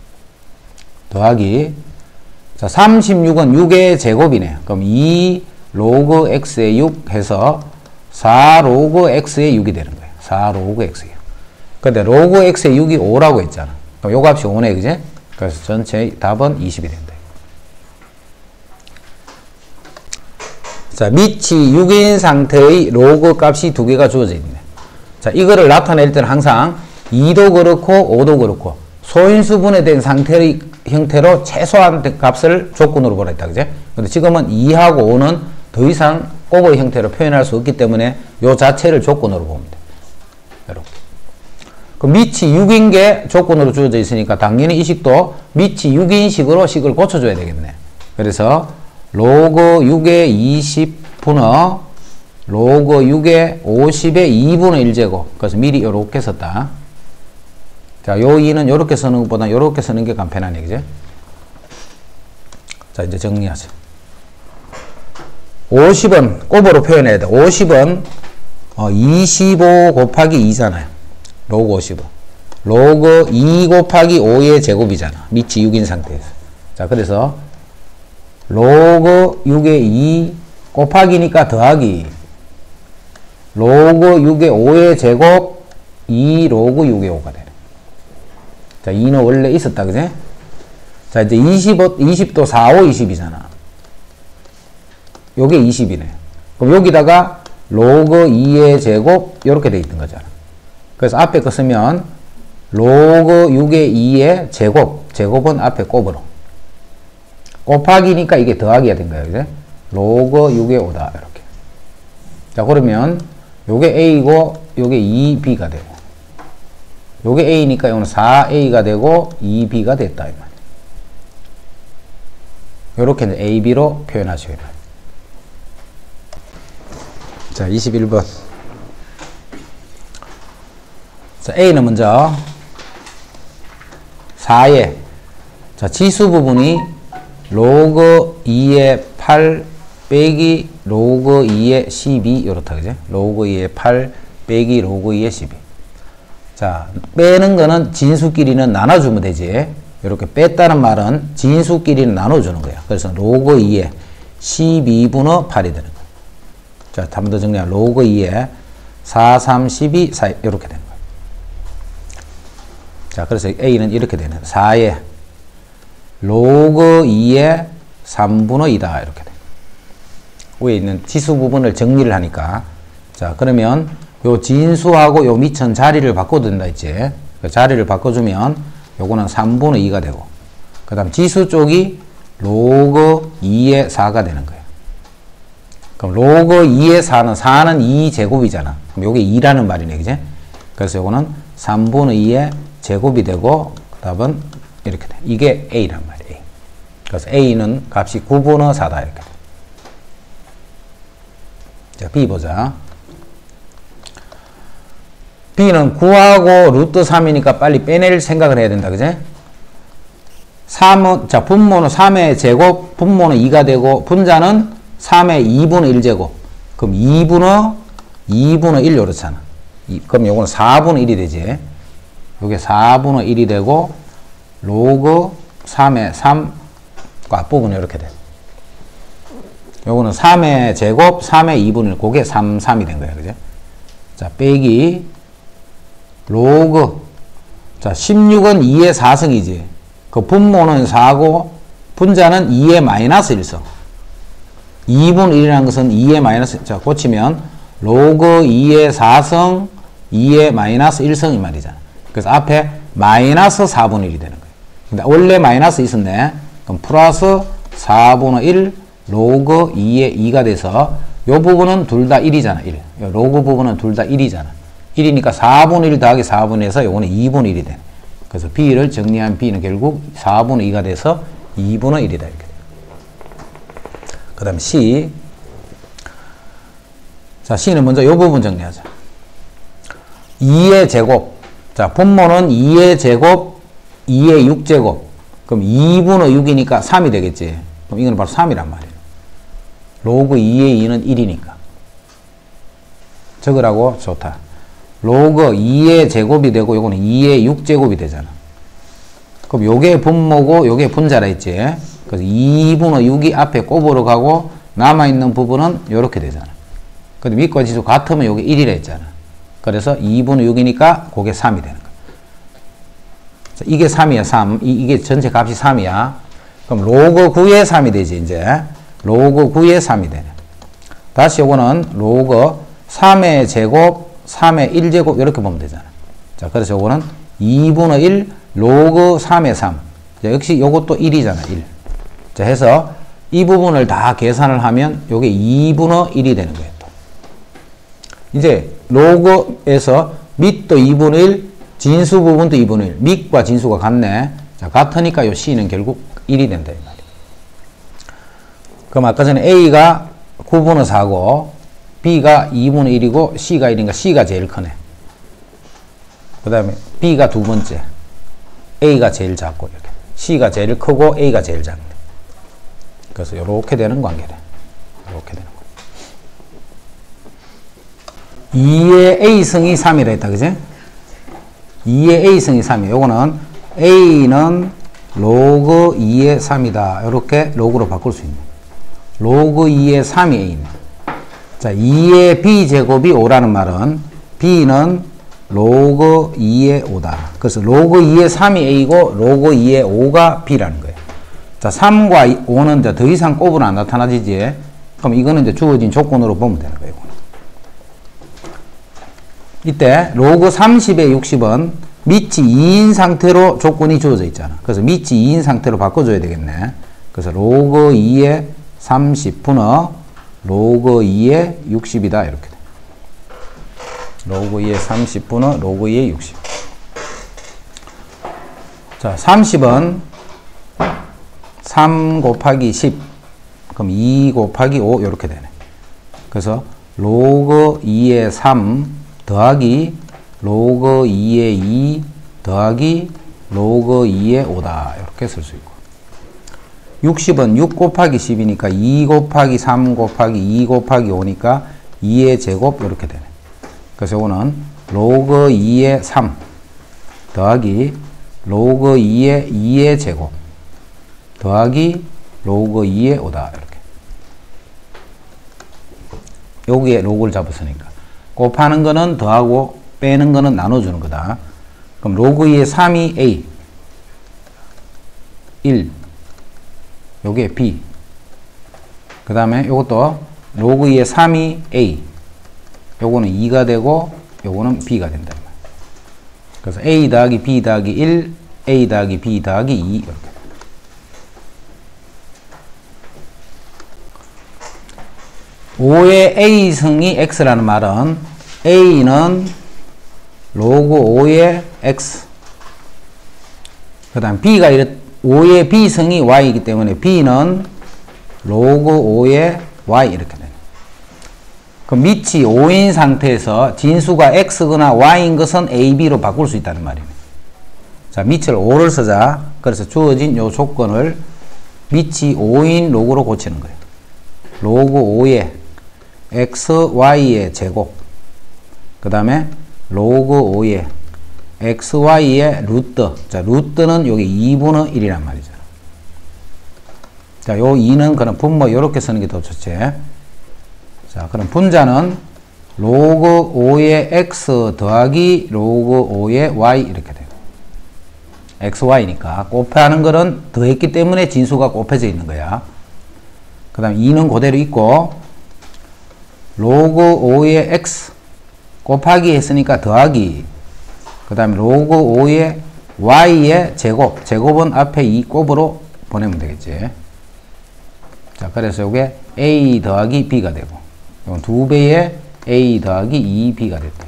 더하기, 자, 삼십육은 육의 제곱이네. 그럼 이 로그 x의 육 해서 사 로그 x의 육이 되는 거예요. 사 로그 x의 육. 근데 로그 x의 육이 오라고 했잖아. 그럼 요 값이 오네, 그지? 그래서 전체 답은 이십이 된다. 자, 밑이 육인 상태의 로그 값이 두 개가 주어져 있네. 자, 이거를 나타낼 때는 항상 이도 그렇고 오도 그렇고 소인수 분해된 상태의 형태로 최소한 값을 조건으로 보라 했다, 그제? 근데 지금은 이하고 오는 더 이상 곱의 형태로 표현할 수 없기 때문에 요 자체를 조건으로 봅니다. 이렇게. 그 밑이 육인 게 조건으로 주어져 있으니까 당연히 이 식도 밑이 육인식으로 식을 고쳐줘야 되겠네. 그래서 로그 육의 이십 분의 로그 육의 오십의 이분의 일 제곱. 그래서 미리 요렇게 썼다. 자, 요 이는 요렇게 쓰는 것보다 요렇게 쓰는 게 간편하네, 그죠? 자, 이제 정리하세요. 오십은 곱으로 표현해야 돼. 오십은 어, 이십오 곱하기 이잖아요. 로그 오십은. 로그 이 곱하기 오의 제곱이잖아. 밑이 육인 상태에서. 자, 그래서 로그 육의 이 곱하기니까 더하기 로그 육의 오의 제곱 이 로그 육의 오가 되네. 자, 이는 원래 있었다, 그지? 자, 이제 이십오, 이십도 사, 오, 이십이잖아. 요게 이십이네. 그럼 여기다가 로그 이의 제곱, 요렇게 돼 있던 거잖아. 그래서 앞에 거 쓰면 로그 육의 이의 제곱, 제곱은 앞에 곱으로. 곱하기니까 이게 더하기가 된 거야, 그지? 로그 육의 오다, 이렇게. 자, 그러면 요게 A고, 요게 이 비가 되고. 요게 A니까 이거는 사 에이가 되고 이 비가 됐다, 이 말이야. 요렇게 이제 에이 비로 표현하시기 바랍니다. 자, 이십일 번. 자, A는 먼저 사에, 자, 지수 부분이 로그 이의 팔 빼기 로그 이의 십이, 이렇다, 그죠? 로그 이의 팔 빼기 로그 이의 십이. 자, 빼는 거는 진수끼리는 나눠주면 되지. 이렇게 뺐다는 말은 진수끼리는 나눠주는 거야. 그래서 로그 이의 십이분의 팔이 되는 거야. 자, 한 번 더 정리하면 로그 이의 사, 삼, 십이, 사, 이렇게 되는 거야. 자, 그래서 A는 이렇게 되는 거야. 사의 로그 이의 삼분의 이다, 이렇게 돼. 위에 있는 지수 부분을 정리를 하니까. 자, 그러면 요 진수하고 요 밑은 자리를 바꿔도 된다 했지. 그 자리를 바꿔주면 요거는 삼분의 이가 되고, 그 다음 지수 쪽이 로그 이의 사가 되는 거예요. 그럼 로그 이의 사는, 사는 이 제곱이잖아. 그럼 요게 이라는 말이네, 그지? 그래서 요거는 삼분의 이의 제곱이 되고, 그 답은 이렇게 돼. 이게 A란 말이에요. A. 그래서 A는 값이 구분의 사다, 이렇게 돼. 자, B 보자. B는 구하고 루트 삼이니까 빨리 빼낼 생각을 해야 된다. 그제? 삼은, 자, 분모는 삼의 제곱, 분모는 이가 되고, 분자는 삼의 이분의 일 제곱. 그럼 이분의, 이분의 일 요렇잖아. 이, 그럼 요거는 사분의 일이 되지. 요게 사분의 일이 되고, 로그 삼의 삼, 그 앞부분이 이렇게 돼. 요거는 삼의 제곱, 삼의 이분의 일, 그게 삼, 삼이 된 거야. 그죠? 자, 빼기, 로그. 자, 십육은 이의 사승이지. 그 분모는 사고, 분자는 이의 마이너스 일승. 이분의 일이라는 것은 이의 마이너스, 자, 고치면, 로그 이의 사승, 이의 마이너스 일승 이 말이잖아. 그래서 앞에 마이너스 사분의 일이 되는 거야. 근데 원래 마이너스 있었네. 그럼 플러스 사분의 일, 로그 이의 이가 돼서, 요 부분은 둘 다 일이잖아, 일. 요 로그 부분은 둘 다 일이잖아. 일이니까 사분의 일 더하기 사분의 일에서 요거는 이분의 일이 되네. 그래서 B를 정리한 B는 결국 사분의 이가 돼서 이분의 일이다. 이렇게. 그 다음에 C. 자, C는 먼저 이 부분 정리하자. 이의 제곱. 자, 분모는 이의 제곱, 이의 육 제곱. 그럼 이분의 육이니까 삼이 되겠지. 그럼 이거는 바로 삼이란 말이에요. 로그 이의 이는 일이니까. 적으라고? 좋다. 로그 이의 제곱이 되고 요거는 이의 육 제곱이 되잖아. 그럼 요게 분모고 요게 분자라 했지. 그래서 이분의 육이 앞에 꼽으러 가고 남아있는 부분은 요렇게 되잖아. 근데 밑과 지수 같으면 요게 일이라 했잖아. 그래서 이분의 육이니까 그게 삼이 되는 거야. 자, 이게 삼이야, 삼. 이, 이게 전체 값이 삼이야. 그럼 로그 구의 삼이 되지, 이제. 로그 구의 삼이 되네. 다시 요거는 로그 삼의 제곱, 삼의 일 제곱 이렇게 보면 되잖아. 자, 그래서 요거는 이분의 일 로그 삼의 삼. 자, 역시 요것도 일이잖아, 일. 자, 해서 이 부분을 다 계산을 하면 요게 이분의 일이 되는 거예요. 또. 이제 로그에서 밑도 이분의 일, 진수 부분도 이분의 일. 밑과 진수가 같네. 자, 같으니까 요 C는 결국 일이 된다, 이 말이야. 그럼 아까 전에 A가 구분의 사고 B가 이분의 일이고 C가 일이니까 C가 제일 크네. 그 다음에 B가 두 번째, A가 제일 작고 이렇게. C가 제일 크고 A가 제일 작네. 그래서 이렇게 되는 관계래. 이렇게 되는 거. 이의 A승이 삼이라 했다, 그지? 이의 A승이 삼이야. 요거는 A는 로그 이의 삼이다. 이렇게 로그로 바꿀 수 있네. 로그 이의 삼이 A네. 자, 이의 B제곱이 오라는 말은 B는 로그 이의 오다. 그래서 로그 이의 삼이 A고 로그 이의 오가 B라는 거예요. 자, 삼과 오는 이제 더 이상 곱으로 안 나타나지지. 그럼 이거는 이제 주어진 조건으로 보면 되는 거예요. 이때 로그 삼십의 육십은 밑이 이인 상태로 조건이 주어져 있잖아. 그래서 밑이 이인 상태로 바꿔줘야 되겠네. 그래서 로그 이의 삼십 분의 로그 이의 육십이다. 이렇게 돼. 로그 이의 삼십 분의 로그 이의 육십. 자, 삼십은 삼 곱하기 십. 그럼 이 곱하기 오 이렇게 되네. 그래서 로그 이의 삼 더하기 로그 이의 이 더하기 로그 이의 오다. 이렇게 쓸 수 있고. 육십은 육 곱하기 십이니까 이 곱하기 삼 곱하기 이 곱하기 오니까 이의 제곱 이렇게 되네. 그래서 이거는 로그 이의 삼 더하기 로그 이의 이의 제곱 더하기 로그 이의 오다. 이렇게. 여기에 로그를 잡았으니까. 곱하는 거는 더하고 빼는 거는 나눠주는 거다. 그럼 로그 이의 삼이 A, 일, 요게 B. 그 다음에 요것도 로그 이의 삼이 A, 요거는 이가 되고 요거는 B가 된다. 그래서 A 더하기 B 더하기 일, A 더하기 B 더하기 이 이렇게. 오의 A승이 X라는 말은 A는 로그 오의 X. 그 다음 B가 이렇, 오의 B승이 Y이기 때문에 B는 로그 오의 Y 이렇게 되네. 그럼 밑이 오인 상태에서 진수가 x거나 y인 것은 a, b로 바꿀 수 있다는 말이네. 자, 밑을 오를 쓰자. 그래서 주어진 요 조건을 밑이 오인 로그로 고치는 거예요. 로그 오의 x, y의 제곱. 그 다음에 로그 오의 x, y의 루트. 자, 루트는 여기 이분의 일이란 말이죠. 자, 요 이는 그럼 분모 요렇게 쓰는 게 더 좋지. 자, 그럼 분자는 로그 오의 x 더하기 로그 오의 y 이렇게 돼요. x, y니까 곱하는 거는 더했기 때문에 진수가 곱해져 있는 거야. 그 다음 이는 그대로 있고 로그 오의 x 곱하기 했으니까 더하기 그 다음에 로그 오의 y의 제곱 제곱은 앞에 이 곱으로 보내면 되겠지. 자, 그래서 요게 a 더하기 b가 되고 이건 두 배의 a 더하기 이 b가 됐대요.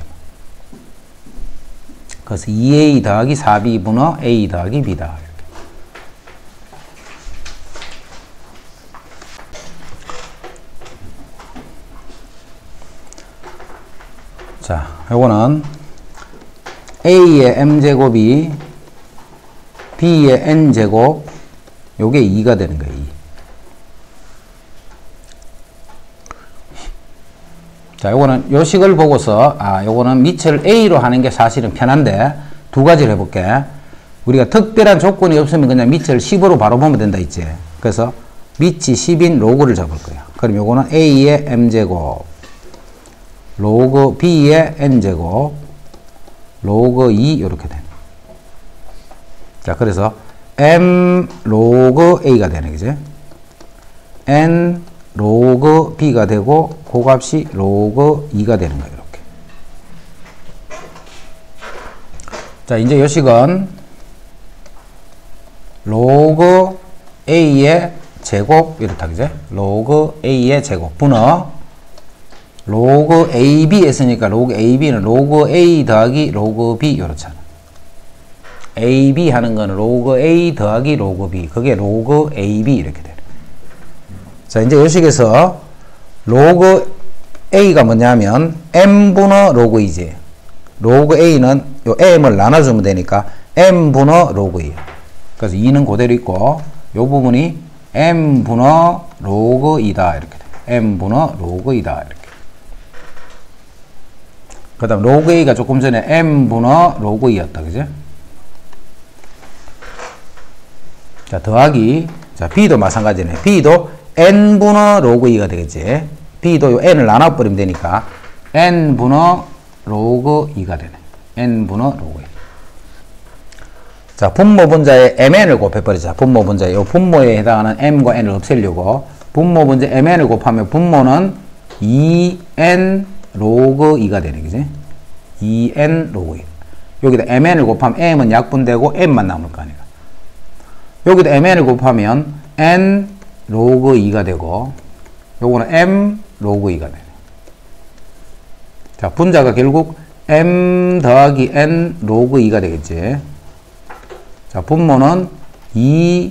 그래서 이 에이 더하기 사 비 분의 a 더하기 b다. 이렇게. 자, 요거는 a의 m제곱이 b의 n제곱 요게 이가 되는 거예요. 이. 자, 요거는 요 식을 보고서 아, 요거는 밑을 a로 하는 게 사실은 편한데 두 가지를 해볼게. 우리가 특별한 조건이 없으면 그냥 밑을 십으로 바로 보면 된다 있지. 그래서 밑이 십인 로그를 잡을 거야. 그럼 요거는 a의 m제곱 로그 b의 n제곱 로그 이 이렇게 되네. 자, 그래서 m 로그 a가 되네. 그지? n 로그 b가 되고 그 값이 로그 이가 되는 거예요. 이렇게. 자, 이제 요 식은 로그 a의 제곱 이렇다. 그제? 로그 a의 제곱 분의 로그 ab 했으니까 로그 ab는 로그 a 더하기 로그 b 이렇잖아. ab 하는 거는 로그 a 더하기 로그 b. 그게 로그 ab 이렇게 돼. 자, 이제 이 식에서 로그 a가 뭐냐면 m분의 로그 이지. 로그 a는 요 m을 나눠주면 되니까 m분의 로그 이야. 그래서 이는 그대로 있고 요 부분이 m분의 로그 이다. 이렇게 돼. m분의 로그 이다. 이렇게. 그 다음 로그 a가 조금 전에 m분의 로그 이였다. 그지? 자, 더하기. 자, b도 마찬가지네. b도 n분의 로그 이가 되겠지. b도 요 n을 나눠버리면 되니까 n분의 로그 이가 되네. n분의 로그 이. 자, 분모 분자에 mn을 곱해버리자. 분모 분자에 요 분모에 해당하는 m과 n을 없애려고 분모 분자 mn을 곱하면 분모는 이 엔 로그 이가 되네. 그지? 이 엔 로그 이. 여기다 mn을 곱하면 m은 약분되고 m만 남을 거 아니야. 여기다 mn을 곱하면 n 로그 이가 되고 요거는 m 로그 이가 되네. 자, 분자가 결국 m 더하기 n 로그 이가 되겠지. 자, 분모는 이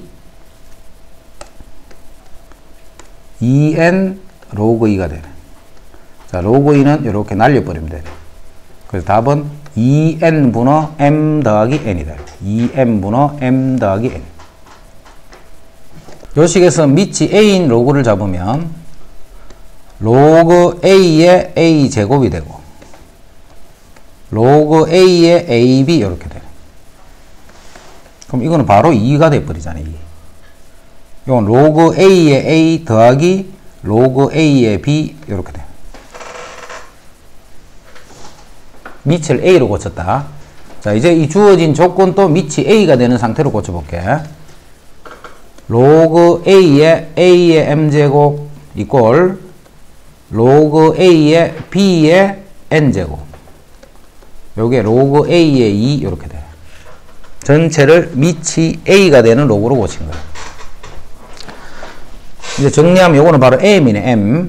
이 엔 로그 이가 되네. 자, 로그 이는 이렇게 날려버리면 되네. 그래서 답은 이 엔 분의 m 더하기 n이다. 이 엔 분의 m 더하기 n. 요 식에서 밑이 a인 로그를 잡으면 로그 a의 a 제곱이 되고 로그 a의 ab 이렇게 되네. 그럼 이거는 바로 이가 돼버리잖아요. 이. 이건 로그 a의 a 더하기 로그 a의 b 이렇게 돼. 밑을 a로 고쳤다. 자, 이제 이 주어진 조건 또 밑이 a가 되는 상태로 고쳐볼게. 로그 a의 a의 m제곱 이꼴 로그 a의 b의 n제곱 요게 로그 a의 이 이렇게 돼. 전체를 밑이 a가 되는 로그로 고친 거예요. 이제 정리하면 요거는 바로 m이네. m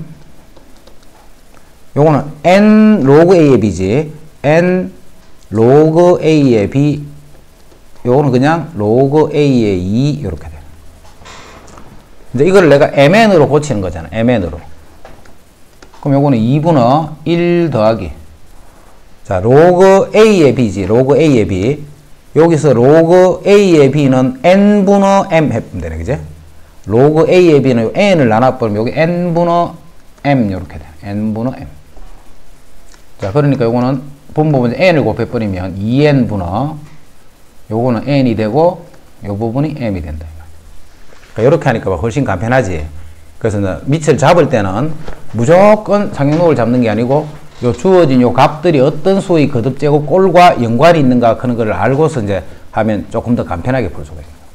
요거는 n 로그 a의 b지. n 로그 a의 b 요거는 그냥 로그 a의 이 이렇게 돼. 이제 이걸 내가 mn으로 고치는 거잖아. mn으로. 그럼 요거는 이분의 일 더하기. 자, 로그 A의 B지. 로그 A의 B. 여기서 로그 A의 B는 n분의 m 해보면 되네, 그지? 로그 A의 B는 n을 나눠버리면 여기 n분의 m 이렇게 돼. n분의 m. 자, 그러니까 요거는 분모분 n을 곱해버리면 이 엔분의 요거는 n이 되고 요 부분이 m이 된다. 그러니까 이렇게 하니까 훨씬 간편하지. 그래서 밑을 잡을 때는 무조건 상용록을 잡는 게 아니고 요 주어진 요 값들이 어떤 수의 거듭제곱 꼴과 연관이 있는가 그런 걸 알고서 이제 하면 조금 더 간편하게 풀 수가 있습니다.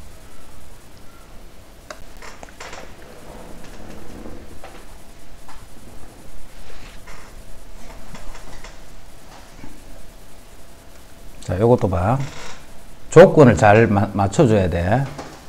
자, 요것도 봐. 조건을 잘 마, 맞춰줘야 돼.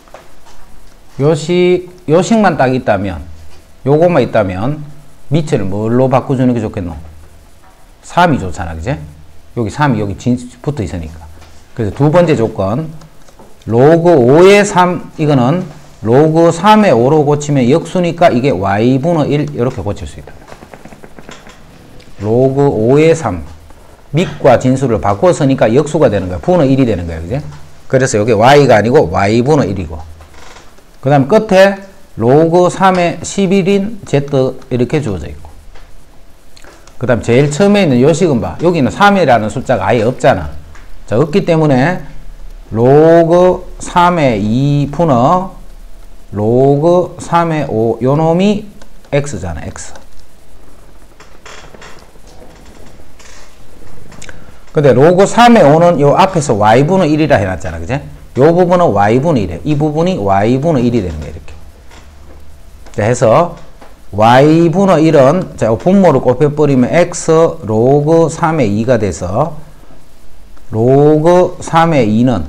요식, 요식만 딱 있다면, 요것만 있다면, 밑을 뭘로 바꿔주는 게 좋겠노? 삼이 좋잖아, 그지? 여기 삼이 여기 진, 붙어 있으니까. 그래서 두 번째 조건, 로그 오의 삼, 이거는 로그 삼의 오로 고치면 역수니까 이게 y분의 일, 이렇게 고칠 수 있다. 로그 오의 삼. 밑과 진수를 바꿔서니까 역수가 되는 거야. 분의 일이 되는 거야, 그지? 그래서 여기 y가 아니고 y분의 일이고. 그 다음 끝에 로그 삼의 십일인 z 이렇게 주어져 있고. 그 다음 제일 처음에 있는 요식은 봐. 여기는 삼이라는 숫자가 아예 없잖아. 자, 없기 때문에 로그 삼의 이 분의 로그 삼의 오, 요 놈이 x잖아, x. 근데 로그 삼의 오는 요 앞에서 y분의 일이라 해놨잖아, 그제? 요 부분은 y분의 일이에요. 이 부분이 y분의 일이 되는 거예요, 이렇게. 자, 해서 y분의 일은 자, 요 분모를 곱해버리면 x 로그 삼의 이가 돼서 로그 삼의 이는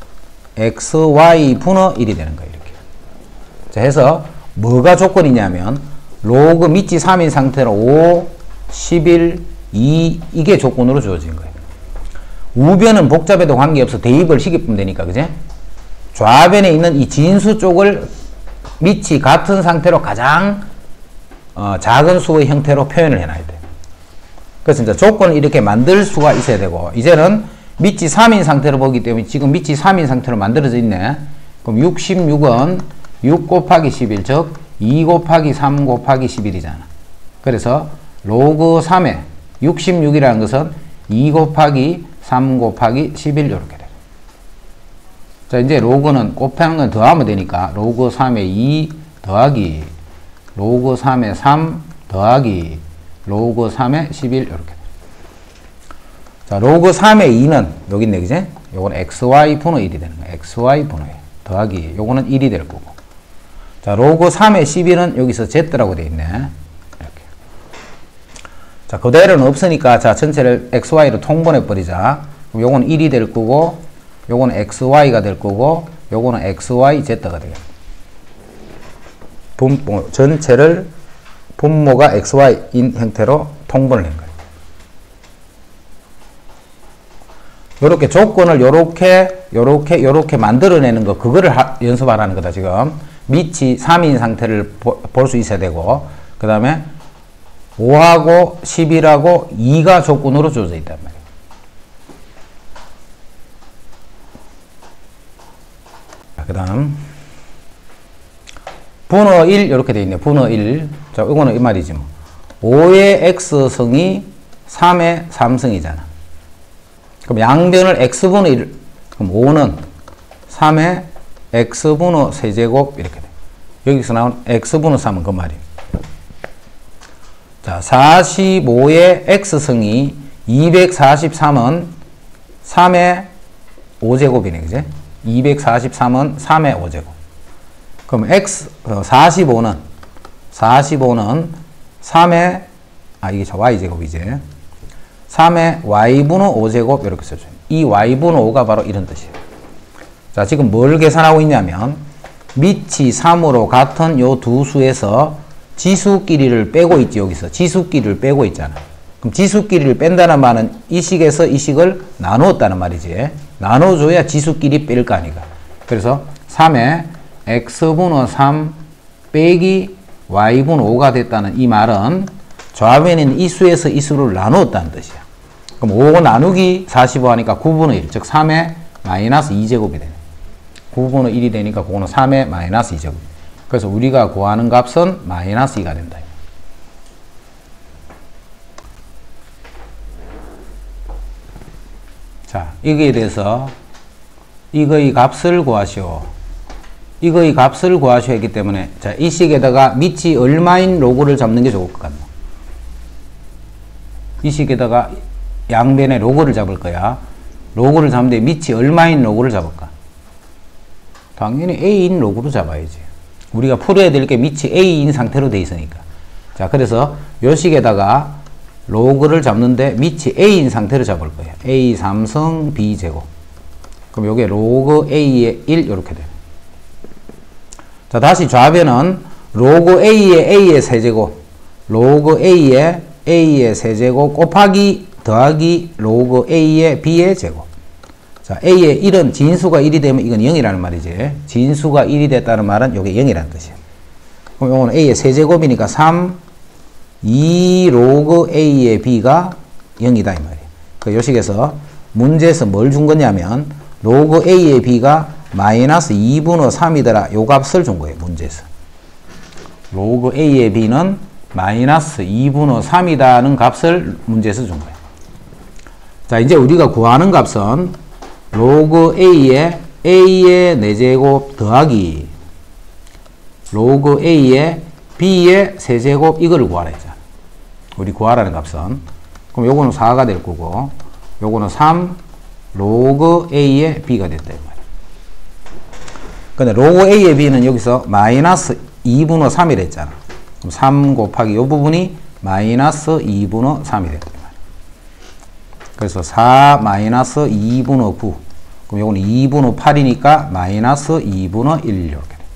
xy분의 일이 되는 거예요, 이렇게. 자, 해서 뭐가 조건이냐면 로그 밑이 삼인 상태로 오, 십일, 이 이게 조건으로 주어진 거예요. 우변은 복잡해도 관계없어. 대입을 시키면 되니까, 그제? 좌변에 있는 이 진수 쪽을 밑이 같은 상태로 가장 어, 작은 수의 형태로 표현을 해놔야 돼. 그래서 이제 조건을 이렇게 만들 수가 있어야 되고, 이제는 밑이 삼인 상태로 보기 때문에 지금 밑이 삼인 상태로 만들어져 있네. 그럼 육십육은 육 곱하기 십일, 즉 이 곱하기 삼 곱하기 십일이잖아. 그래서 로그 삼의 육십육이라는 것은 이 곱하기 삼 곱하기 십일 이렇게 돼. 자, 이제 로그는 곱하는 건 더하면 되니까 로그 삼의 이 더하기 로그 삼의 삼 더하기 로그 삼의 십일 이렇게 돼. 자, 로그 삼의 이는 여기 있네, 그지? 요건 xy분의 일이 되는 거야. xy분의 더하기 요거는 일이 될 거고. 자, 로그 삼의 십일은 여기서 z라고 돼 있네. 자, 그대로는 없으니까, 자, 전체를 xy로 통분해 버리자. 그럼 요거는 일이 될 거고, 요거는 xy가 될 거고, 요거는 xyz가 되겠다. 분모, 전체를 분모가 xy인 형태로 통분을 한 거예요. 요렇게 조건을 요렇게, 요렇게, 요렇게 만들어내는 거, 그거를 하, 연습하라는 거다, 지금. 밑이 삼인 상태를 볼 수 있어야 되고, 그 다음에 오하고 십일하고 이가 조건으로 주어져 있단 말이에요. 그 다음 분의 일 이렇게 되어 있네. 분의 일. 자, 이거는 이 말이지 뭐. 오의 x승이 삼의 삼승이잖아. 그럼 양변을 x분의 일. 그럼 오는 삼의 x분의 세제곱 이렇게 돼. 여기서 나온 x분의 삼은 그 말이에요. 자, 사십오의 x승이 이백사십삼은 삼의 오제곱이네, 그제? 이백사십삼은 삼의 오제곱. 그럼 x, 사십오는, 사십오는 삼의, 아, 이게 저 y제곱이지. 삼의 y분의 오제곱, 이렇게 써줘요. 이 y분의 오가 바로 이런 뜻이에요. 자, 지금 뭘 계산하고 있냐면, 밑이 삼으로 같은 요 두 수에서 지수끼리를 빼고 있지, 여기서. 지수끼리를 빼고 있잖아. 그럼 지수끼리를 뺀다는 말은 이 식에서 이 식을 나누었다는 말이지. 나눠줘야 지수끼리 뺄 거 아니까. 그래서 삼의 x분의 삼 빼기 y분의 오가 됐다는 이 말은 좌변인 이 수에서 이 수를 나누었다는 뜻이야. 그럼 오 나누기 사십오 하니까 구분의 일, 즉 삼의 마이너스 이 제곱이 되네. 구분의 일이 되니까 그거는 삼의 마이너스 이 제곱. 그래서 우리가 구하는 값은 마이너스 이가 된다. 자, 이거에 대해서 이거의 값을 구하시오. 이거의 값을 구하시오 했기 때문에 자, 이 식에다가 밑이 얼마인 로그를 잡는 게 좋을 것 같나? 이 식에다가 양변에 로그를 잡을 거야. 로그를 잡는데 밑이 얼마인 로그를 잡을까? 당연히 A인 로그로 잡아야지. 우리가 풀어야 될 게 밑이 A인 상태로 돼 있으니까. 자, 그래서 요 식에다가 로그를 잡는데 밑이 A인 상태로 잡을 거예요. A 삼성 B 제곱. 그럼 요게 로그 A의 일 이렇게 돼요. 자, 다시 좌변은 로그 A의 A의 세제곱, 로그 A의 A의 세제곱 곱하기 더하기 로그 A의 B의 제곱. 자, A의 일은 진수가 일이 되면 이건 영이라는 말이지. 진수가 일이 됐다는 말은 요게 영이라는 뜻이야. 그럼 요거는 A의 세제곱이니까 삼, 이 로그 A의 B가 영이다 이 말이야. 그 요식에서 문제에서 뭘 준 거냐면 로그 A의 B가 마이너스 이분의 삼이더라. 요 값을 준 거예요. 문제에서. 로그 A의 B는 마이너스 이분의 삼이다는 값을 문제에서 준 거예요. 자, 이제 우리가 구하는 값은 로그 A의 A의 네 제곱 더하기 로그 A의 B의 세 제곱 이거를 구하라 했잖아. 우리 구하라는 값은. 그럼 요거는 사가 될 거고 요거는 삼 로그 A의 B가 됐다 이 말이야. 근데 로그 A의 B는 여기서 마이너스 이분의 삼이 됐잖아. 그럼 삼 곱하기 요 부분이 마이너스 이분의 삼이 됐다 이 말이야. 그래서 사 마이너스 이분의 구. 그럼 요거는 이분의 팔이니까 마이너스 이분의 일 이렇게 돼.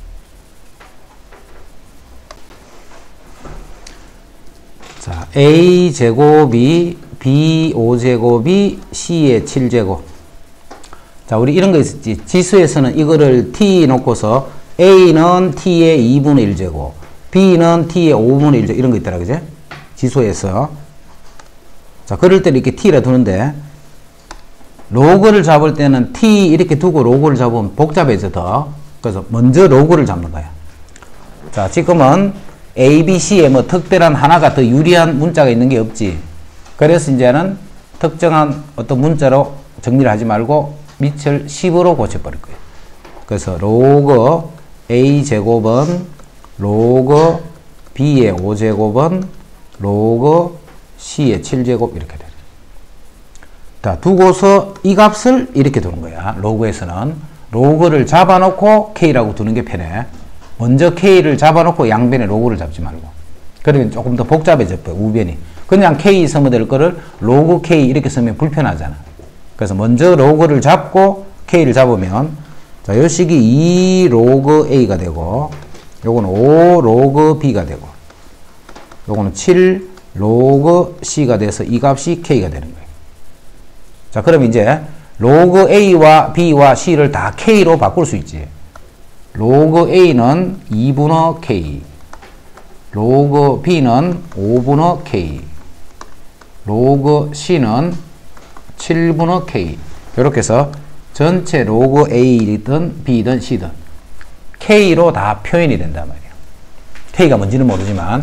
자, A 제곱이 B 오 제곱이 C의 칠 제곱. 자, 우리 이런 거 있었지. 지수에서는 이거를 T 놓고서 A는 T의 이분의 일 제곱, B는 T의 오분의 일 제곱 이런 거 있더라, 그제? 지수에서. 자, 그럴 때 이렇게 T라 두는데 로그를 잡을 때는 T 이렇게 두고 로그를 잡으면 복잡해져 더. 그래서 먼저 로그를 잡는 거야. 자, 지금은 A, B, C에 뭐 특별한 하나가 더 유리한 문자가 있는 게 없지. 그래서 이제는 특정한 어떤 문자로 정리를 하지 말고 밑을 십으로 고쳐버릴 거예요. 그래서 로그 A 제곱은 로그 B의 오 제곱은 로그 C의 칠 제곱 이렇게 돼요. 자, 두고서 이 값을 이렇게 두는 거야. 로그에서는 로그를 잡아놓고 K라고 두는 게 편해. 먼저 K를 잡아놓고 양변에 로그를 잡지 말고. 그러면 조금 더 복잡해져 버려, 우변이. 그냥 K 쓰면 될 거를 로그 K 이렇게 쓰면 불편하잖아. 그래서 먼저 로그를 잡고 K를 잡으면 자, 요 식이 이 로그 A가 되고 요거는 오 로그 B가 되고 요거는 칠 로그 C가 돼서 이 값이 K가 되는 거예요. 자, 그럼 이제 로그 A와 B와 C를 다 K로 바꿀 수 있지. 로그 A는 이분의 K, 로그 B는 오분의 K, 로그 C는 칠분의 K. 이렇게 해서 전체 로그 A든 B든 C든 K로 다 표현이 된단 말이에요. K가 뭔지는 모르지만.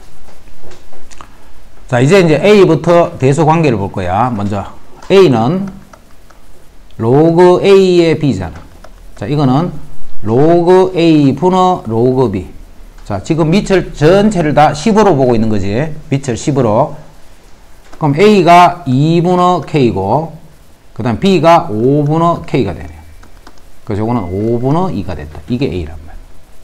자, 이제 이제 A부터 대소 관계를 볼 거야. 먼저 A는 로그 A의 B잖아. 자, 이거는 로그 A 분의 로그 B. 자, 지금 밑을 전체를 다 십으로 보고 있는 거지. 밑을 십으로. 그럼 A가 이분의 K고, 그 다음 B가 오분의 K가 되네요. 그래서 이거는 오분의 이가 됐다. 이게 A란 말이야.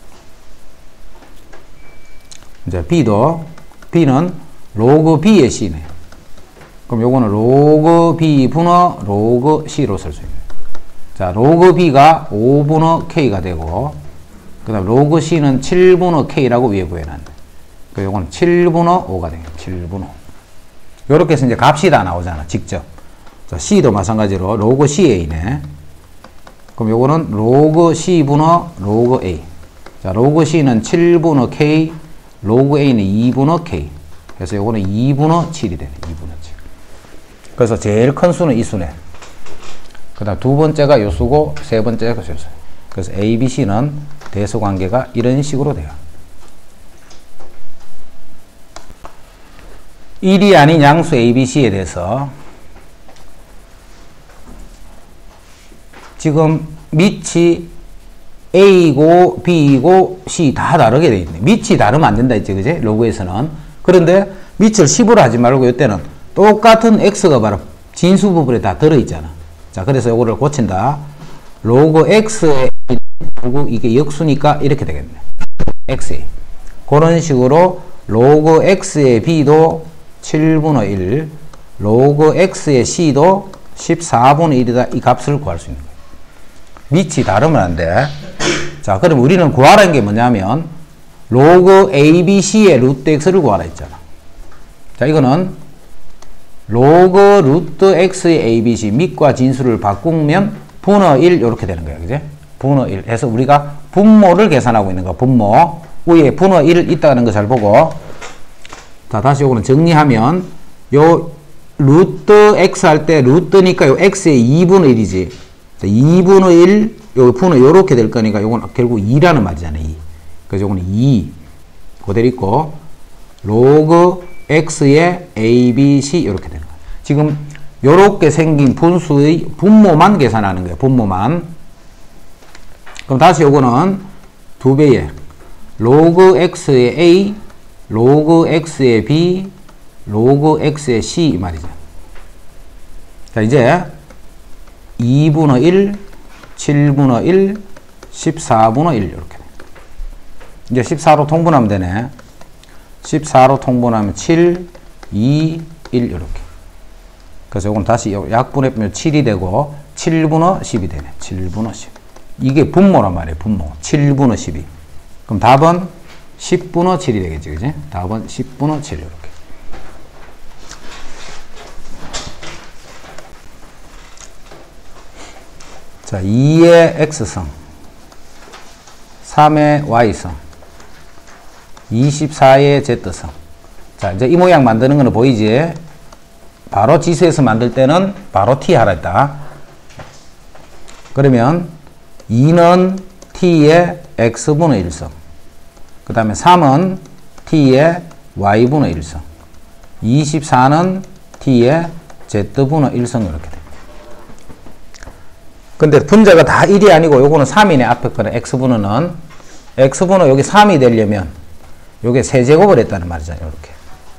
이제 B도, B는 로그 B의 C네. 그럼 요거는 로그 B 분의 로그 C로 쓸 수 있네. 자, 로그 B가 오분의 K가 되고, 그 다음 로그 C는 칠분의 K라고 위에 구해놨네. 그 요거는 칠분의 오가 되겠네. 칠분의 오. 요렇게 해서 이제 값이 다 나오잖아, 직접. 자, C도 마찬가지로 로그 CA네. 그럼 요거는 로그 C분의 로그 A. 자, 로그 C는 칠분의 K, 로그 A는 이분의 K. 그래서 요거는 이분의 칠이 되네. 이분의 칠. 그래서 제일 큰 수는 이 수네. 그 다음 두 번째가 요 수고, 세 번째가 요 수. 그래서 A, B, C는 대수 관계가 이런 식으로 돼요. 일이 아닌 양수 A, B, C에 대해서 지금 밑이 A이고 B이고 C 다 다르게 돼 있네. 밑이 다르면 안 된다 했지, 그지? 로그에서는. 그런데 밑을 십으로 하지 말고 이때는 똑같은 X가 바로 진수 부분에 다 들어있잖아. 자, 그래서 요거를 고친다. 로그 X에 결국 이게 역수니까 이렇게 되겠네. X에. 그런 식으로 로그 X의 B도 칠분의 일, 로그 X의 C도 십사분의 일이다. 이 값을 구할 수 있는 거예요. 밑이 다르면 안 돼. 자, 그럼 우리는 구하라는 게 뭐냐면 로그 A, B, C의 루트 X를 구하라 했잖아. 자, 이거는 로그 루트 X의 A, B, C 밑과 진수를 바꾸면 분의 일 이렇게 되는 거야. 그지? 분의 일 해서 우리가 분모를 계산하고 있는 거야. 분모. 위에 분의 일 있다는 거 잘 보고. 자, 다시 요거는 정리하면 요 루트 X 할 때 루트니까 요 X의 이분의 일이지. 이분의 일, 요 분의 요렇게 될 거니까 요건 결국 이라는 말이잖아요. 이. 그래서 요거는 이. 그대로 있고 로그 X의 A, B, C 요렇게 되는 거예요. 지금 요렇게 생긴 분수의 분모만 계산하는 거예요. 분모만. 그럼 다시 요거는 두 배의 로그 X의 A, 로그 X의 B, 로그 X의 C 이 말이죠. 자, 이제 이분의 일, 칠분의 일, 십사분의 일 이렇게. 이제 십사로 통분하면 되네. 십사로 통분하면 칠, 이, 일 이렇게. 그래서 이건 다시 약분해보면 칠이 되고 칠분의 십이 되네. 칠분의 십. 이게 분모란 말이에요. 분모. 칠분의 십이. 그럼 답은 십분의 칠이 되겠지. 그지? 답은 십분의 칠 이렇게. 자, 이의 X성, 삼의 Y성, 이십사의 Z성. 자, 이제 이 모양 만드는 거는 보이지? 바로 지수에서 만들 때는 바로 T 하라 했다. 그러면 이는 T의 X분의 일성, 그 다음에 삼은 T의 Y분의 일성, 이십사는 T의 Z분의 일성 이렇게 돼. 근데 분자가 다 일이 아니고 요거는 삼이네. 앞에 거는 X분은 X분은 여기 삼이 되려면 요게 세제곱을 했다는 말이잖아요. 이렇게.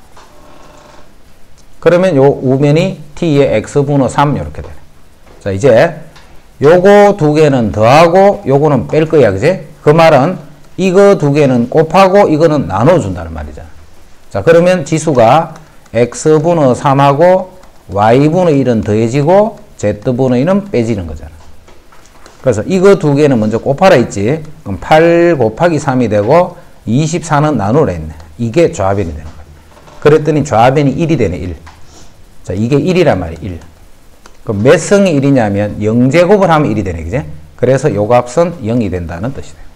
그러면 요 우면이 T의 X분의 삼 이렇게 되네. 자, 이제 요거 두 개는 더하고 요거는 뺄 거야. 그지? 그 말은 이거 두 개는 곱하고 이거는 나눠준다는 말이잖아. 자, 그러면 지수가 X분의 삼하고 Y분의 일은 더해지고 Z분의 일은 빼지는 거잖아. 그래서 이거 두 개는 먼저 곱하라 했지. 그럼 팔 곱하기 삼이 되고 이십사는 나누라 했네. 이게 좌변이 되는 거야. 그랬더니 좌변이 일이 되네. 일. 자, 이게 일이란 말이야. 일. 그럼 몇 성이 일이냐면 영제곱을 하면 일이 되네. 그지? 그래서 요 값은 영이 된다는 뜻이 돼요.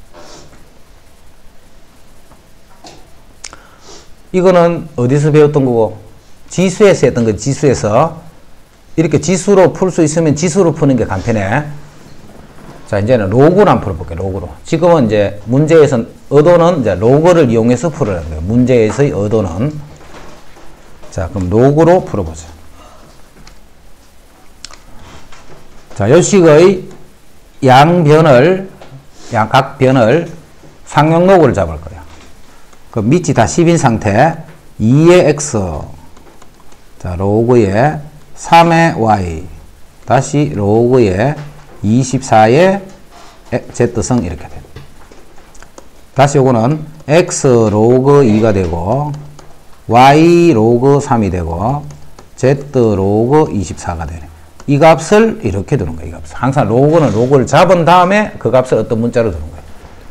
이거는 어디서 배웠던 거고? 지수에서 했던 거. 지수에서. 이렇게 지수로 풀 수 있으면 지수로 푸는 게 간편해. 자, 이제는 로그를 한번 풀어볼게요. 로그로. 지금은 이제 문제에서 의도는 이제 로그를 이용해서 풀으라는 거예요. 문제에서의 의도는. 자, 그럼 로그로 풀어보자. 자, 요 식의 양변을, 양, 각 변을 상용 로그를 잡을 거예요. 그 밑이 다 십인 상태. 이의 X. 자, 로그의 삼의 Y. 다시 로그의 이십사의 Z성 이렇게 됩니다. 다시 요거는 X 로그 이가 되고 Y 로그 삼이 되고 Z 로그 이십사가 되네. 이 값을 이렇게 두는 거예요. 이 값을. 항상 로그는 로그를 잡은 다음에 그 값을 어떤 문자로 두는 거예요.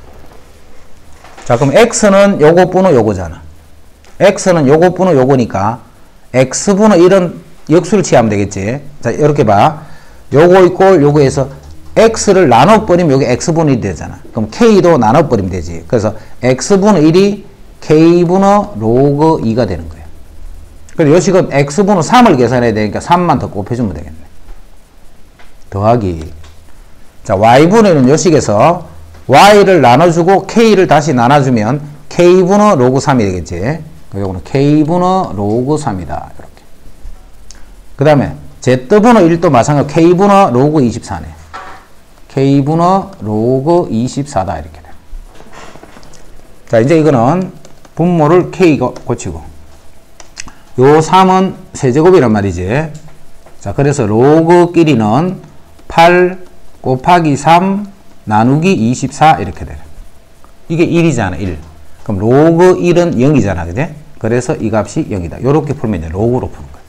자, 그럼 X는 요거 분의 요거잖아. X는 요거 분의 요거니까 X분의 일은 역수를 취하면 되겠지. 자, 이렇게 봐. 요거 있고 요거에서 X를 나눠버리면 여기 X분의 일이 되잖아. 그럼 K도 나눠버리면 되지. 그래서 X분의 일이 K분의 로그 이가 되는 거예요. 근데 요식은 x분의 삼을 계산해야 되니까 삼만 더 곱해주면 되겠네. 더하기. 자, y분의는 요식에서 y를 나눠주고 k를 다시 나눠주면 k분의 로그 삼이 되겠지. 요거는 k분의 로그 삼이다. 이렇게. 그 다음에 z분의 일도 마찬가지로 k분의 로그 이십사네. k분의 로그 이십사다. 이렇게 돼. 자, 이제 이거는 분모를 k 고치고. 요 삼은 세제곱이란 말이지. 자, 그래서 로그 끼리는 팔 곱하기 삼 나누기 이십사 이렇게 돼. 이게 일이잖아, 일. 그럼 로그 일은 영이잖아, 그지? 그래서 이 값이 영이다. 요렇게 풀면 이제 로그로 푸는 거야.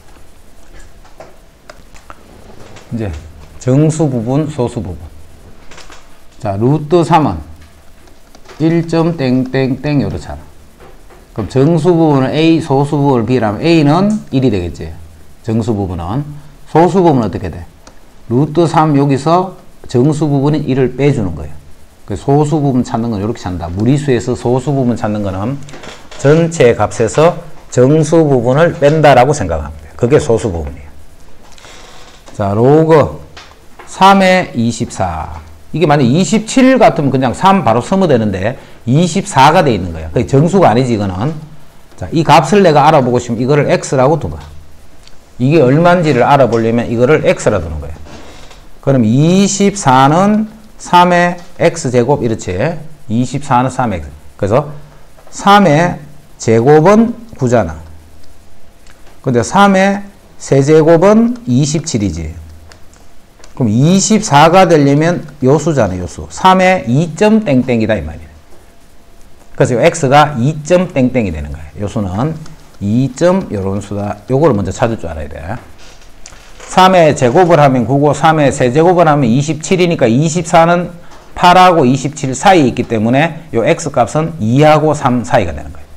이제 정수 부분, 소수 부분. 자, 루트 삼은 일 점 땡땡땡 요렇잖아. 그럼 정수 부분은 A, 소수 부분을 B라면 A는 일이 되겠지. 정수 부분은. 소수 부분은 어떻게 돼? 루트 삼 여기서 정수 부분인 일을 빼주는 거예요. 소수 부분 찾는 건 이렇게 찾는다. 무리수에서 소수 부분 찾는 거는 전체 값에서 정수 부분을 뺀다라고 생각하면 돼요. 그게 소수 부분이에요. 자, 로그 삼의 이십사. 이게 만약 이십칠 같으면 그냥 삼 바로 쓰면 되는데 이십사가 돼 있는 거예요. 그게 정수가 아니지, 이거는. 자, 이 값을 내가 알아보고 싶으면 이거를 x라고 둔 거야. 이게 얼마인지를 알아보려면 이거를 x라 두는 거예요. 그럼 이십사는 삼의 x제곱 이렇지. 이십사는 삼의 x. 그래서 삼의 제곱은 구잖아. 근데 삼의 세제곱은 이십칠이지. 그럼 이십사가 되려면 요수잖아, 요수. 삼의 이 점 땡땡이다 이 말이야. 그래서 x가 이 점 땡땡이 되는 거야. 요수는 이 점 요런 수다. 요거를 먼저 찾을 줄 알아야 돼. 삼의 제곱을 하면 구고 삼의 세제곱을 하면 이십칠이니까 이십사는 팔하고 이십칠 사이에 있기 때문에 요 x값은 이하고 삼 사이가 되는 거예요.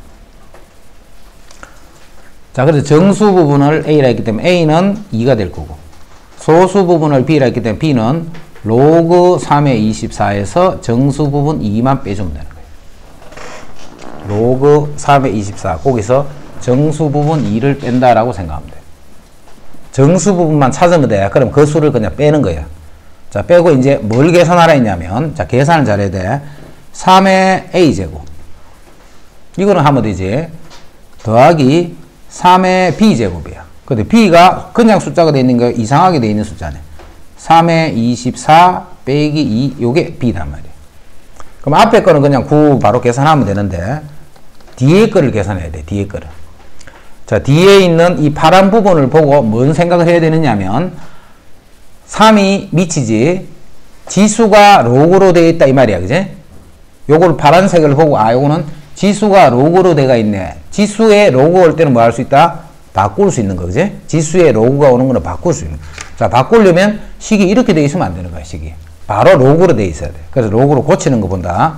자, 그래서 정수 부분을 a라 했기 때문에 a는 이가 될 거고 소수 부분을 b라 했기 때문에 b는 로그 삼의 이십사에서 정수 부분 이만 빼주면 되는 거예요. 로그 삼의 이십사 거기서 정수 부분 이를 뺀다라고 생각하면 돼요. 정수 부분만 찾으면 돼. 그럼 그 수를 그냥 빼는 거야. 자, 빼고 이제 뭘 계산하라 했냐면, 자, 계산을 잘해야 돼. 삼의 a제곱. 이거는 하면 되지. 더하기 삼의 b제곱이야. 근데 b가 그냥 숫자가 되어 있는 거 이상하게 되어 있는 숫자네. 삼의 이십사 빼기 이, 요게 b단 말이야. 그럼 앞에 거는 그냥 구 바로 계산하면 되는데, 뒤에 거를 계산해야 돼, 뒤에 거를. 자, 뒤에 있는 이 파란 부분을 보고 뭔 생각을 해야 되느냐면 삼이 미치지 지수가 로그로 되어 있다 이 말이야, 그지? 요걸 파란색을 보고 아 요거는 지수가 로그로 되어 있네. 지수에 로그 올 때는 뭐 할 수 있다? 바꿀 수 있는 거, 그지? 지수에 로그가 오는 거는 바꿀 수 있는 거. 자, 바꾸려면 식이 이렇게 되어 있으면 안 되는 거야, 식이. 바로 로그로 되어 있어야 돼. 그래서 로그로 고치는 거 본다.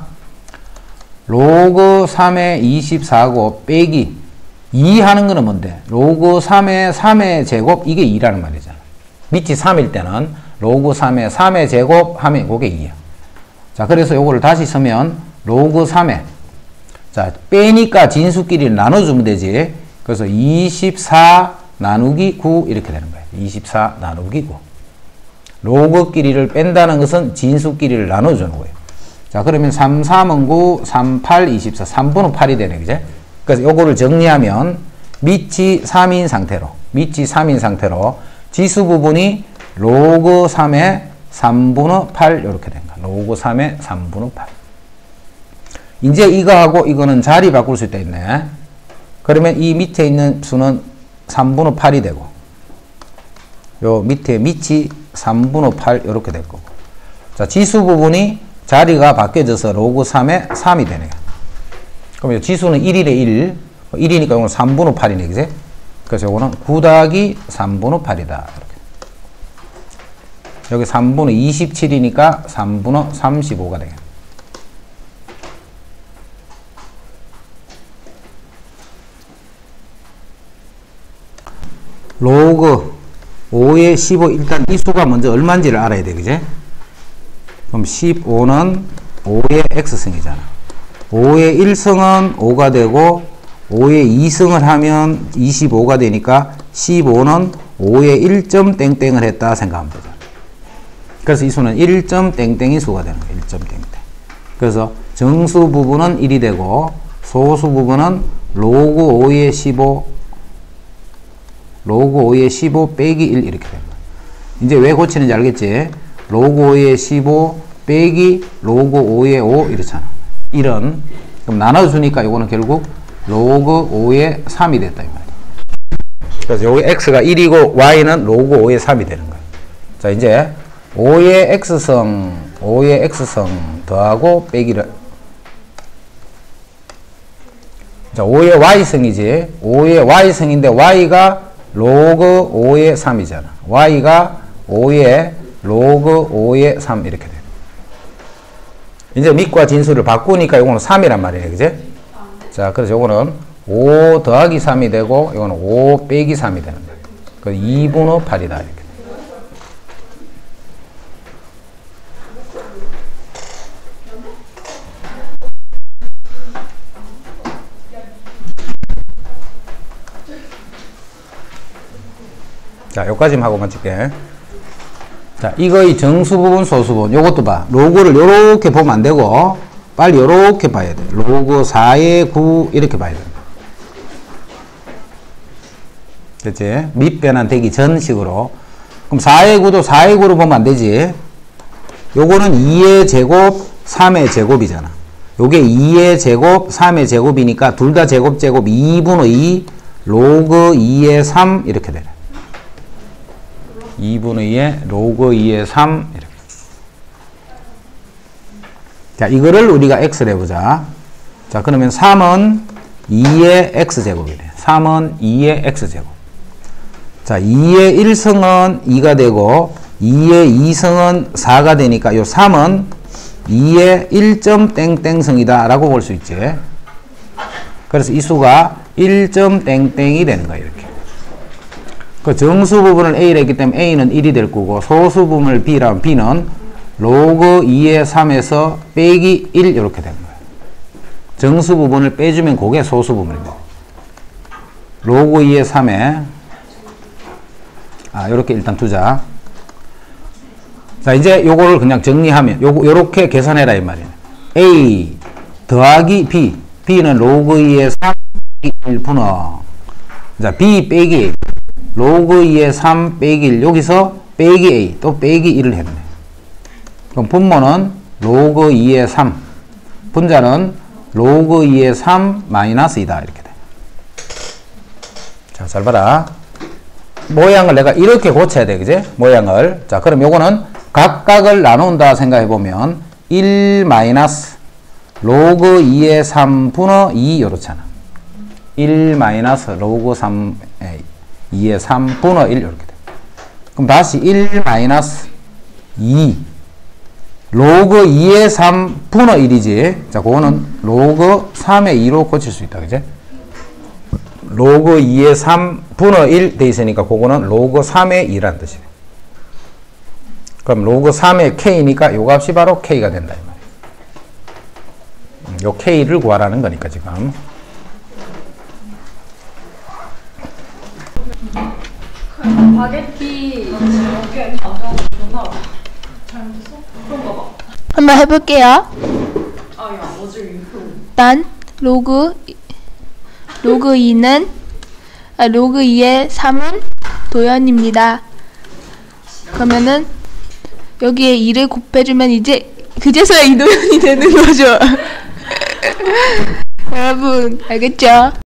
로그 삼의 이십사고 빼기 이 하는 거는 뭔데? 로그 삼의 삼의 제곱, 이게 이라는 말이잖아. 밑이 삼일 때는 로그 삼의 삼의 제곱 하면 그게 이야. 자, 그래서 요거를 다시 쓰면 로그 삼의, 자, 빼니까 진수끼리 나눠주면 되지. 그래서 이십사 나누기 구 이렇게 되는 거예요. 이십사 나누기 구. 로그 끼리를 뺀다는 것은 진수 끼리를 나눠주는 거예요. 자, 그러면 삼, 삼은 구, 삼, 팔, 이십사. 삼분의 팔이 되네, 그제? 그래서 요거를 정리하면 밑이 삼인 상태로, 밑이 삼인 상태로 지수 부분이 로그 삼의 삼분의 팔 이렇게 된 거야. 로그 삼의 삼분의 팔. 이제 이거하고 이거는 자리 바꿀 수 있다 있네. 그러면 이 밑에 있는 수는 삼분의 팔이 되고 요 밑에 밑이 삼분의 팔 이렇게 될 거고. 자, 지수 부분이 자리가 바뀌어져서 로그 삼의 삼이 되네요. 그럼 지수는 일이래 일. 일이니까 이거는 삼분의 팔이네, 그지? 그래서 이거는 구 더하기 삼분의 팔이다. 이렇게. 여기 삼분의 이십칠이니까 삼분의 삼십오가 되겠네. 로그 오의 십오, 일단 이 수가 먼저 얼마인지를 알아야 돼, 그지? 그럼 십오는 오의 x승이잖아. 오의 일 승은 오가 되고 오에 이 승을 하면 이십오가 되니까 십오는 오에 일 점 땡땡을 했다 생각하면 되죠. 그래서 이 수는 일 점 땡땡이 수가 되는 거예요. 일 점 땡땡. 그래서 정수 부분은 일이 되고 소수 부분은 로그 오의 십오 로그 오의 십오 빼기 일 이렇게 됩니다. 이제 왜 고치는지 알겠지? 로그 오의 십오 빼기 로그 오의 오 이렇잖아. 일은 그럼 나눠주니까 이거는 결국 로그 오의 삼이 됐다 이 말이야. 그래서 여기 x가 일이고 y는 로그 오의 삼이 되는 거야. 자 이제 오의 x승 오의 x승 더하고 빼기를 자 오의 y승이지. 오의 y승인데 y가 로그 오의 삼이잖아. y가 오의 로그 오의 삼 이렇게 돼. 이제 밑과 진수를 바꾸니까 이거는 삼이란 말이에요. 그지? 자, 그래서 이거는 오 더하기 삼이 되고 이거는 오 빼기 삼이 되는 거예요. 그 이분의 팔이다 이렇게. 자, 여기까지만 하고 마칠게. 자, 이거의 정수 부분, 소수 부분. 요것도 봐. 로그를 요렇게 보면 안 되고, 빨리 요렇게 봐야 돼. 로그 사의 구, 이렇게 봐야 돼. 됐지? 밑변환 되기 전 식으로. 그럼 사의 구도 사의 구로 보면 안 되지. 요거는 이의 제곱, 삼의 제곱이잖아. 요게 이의 제곱, 삼의 제곱이니까 둘 다 제곱, 제곱, 이분의 이, 로그 이의 삼, 이렇게 되네. 이분의 이에 로그 이의 삼 이렇게. 자 이거를 우리가 x를 해보자. 자 그러면 삼은 이의 x제곱이래. 삼은 이의 x제곱. 자 이의 일 승은 이가 되고 이의 이 승은 사가 되니까 요 삼은 이의 일 점 땡땡승이다 라고 볼 수 있지. 그래서 이 수가 일 점 땡땡이 되는 거야 이렇게. 그 정수 부분을 A를 했기 때문에 A는 일이 될 거고 소수 부분을 B라면 B는 로그 이의 삼에서 빼기 일 이렇게 되는 거예요. 정수 부분을 빼주면 그게 소수 부분입니다. 로그 이의 삼에 아 이렇게 일단 두자. 자 이제 요거를 그냥 정리하면 요거 요렇게 계산해라 이 말이에요. A 더하기 B B는 로그 이의 삼 빼기 일 분어. 자 B 빼기 로그 이의 삼 빼기 일 여기서 빼기 A 또 빼기 일을 했네. 그럼 분모는 로그 이의 삼 분자는 로그 이의 삼 마이너스 이다 이렇게 돼. 자 잘 봐라. 모양을 내가 이렇게 고쳐야 돼 그지? 모양을. 자 그럼 요거는 각각을 나눈다 생각해 보면 일 마이너스 로그 이의 삼 분의 이 요렇잖아. 일 마이너스 로그 삼 이의 삼 분의 일 이렇게 돼. 그럼 다시 일 마이너스 이 로그 이의 삼 분의 일이지. 자, 그거는 로그 삼의 이로 고칠 수 있다. 그지? 로그 이의 삼 분의 일 돼 있으니까 그거는 로그 삼의 이라는 뜻이래. 그럼 로그 삼의 K니까 요 값이 바로 K가 된다. 이 말이야. 요 K를 구하라는 거니까 지금. 바게티 한번 해볼게요. 일단 로그 로그 이는 아, 로그 이의 삼은 도연입니다. 그러면은 여기에 이를 곱해주면 이제 그제서야 이도연이 되는 거죠. 여러분 알겠죠?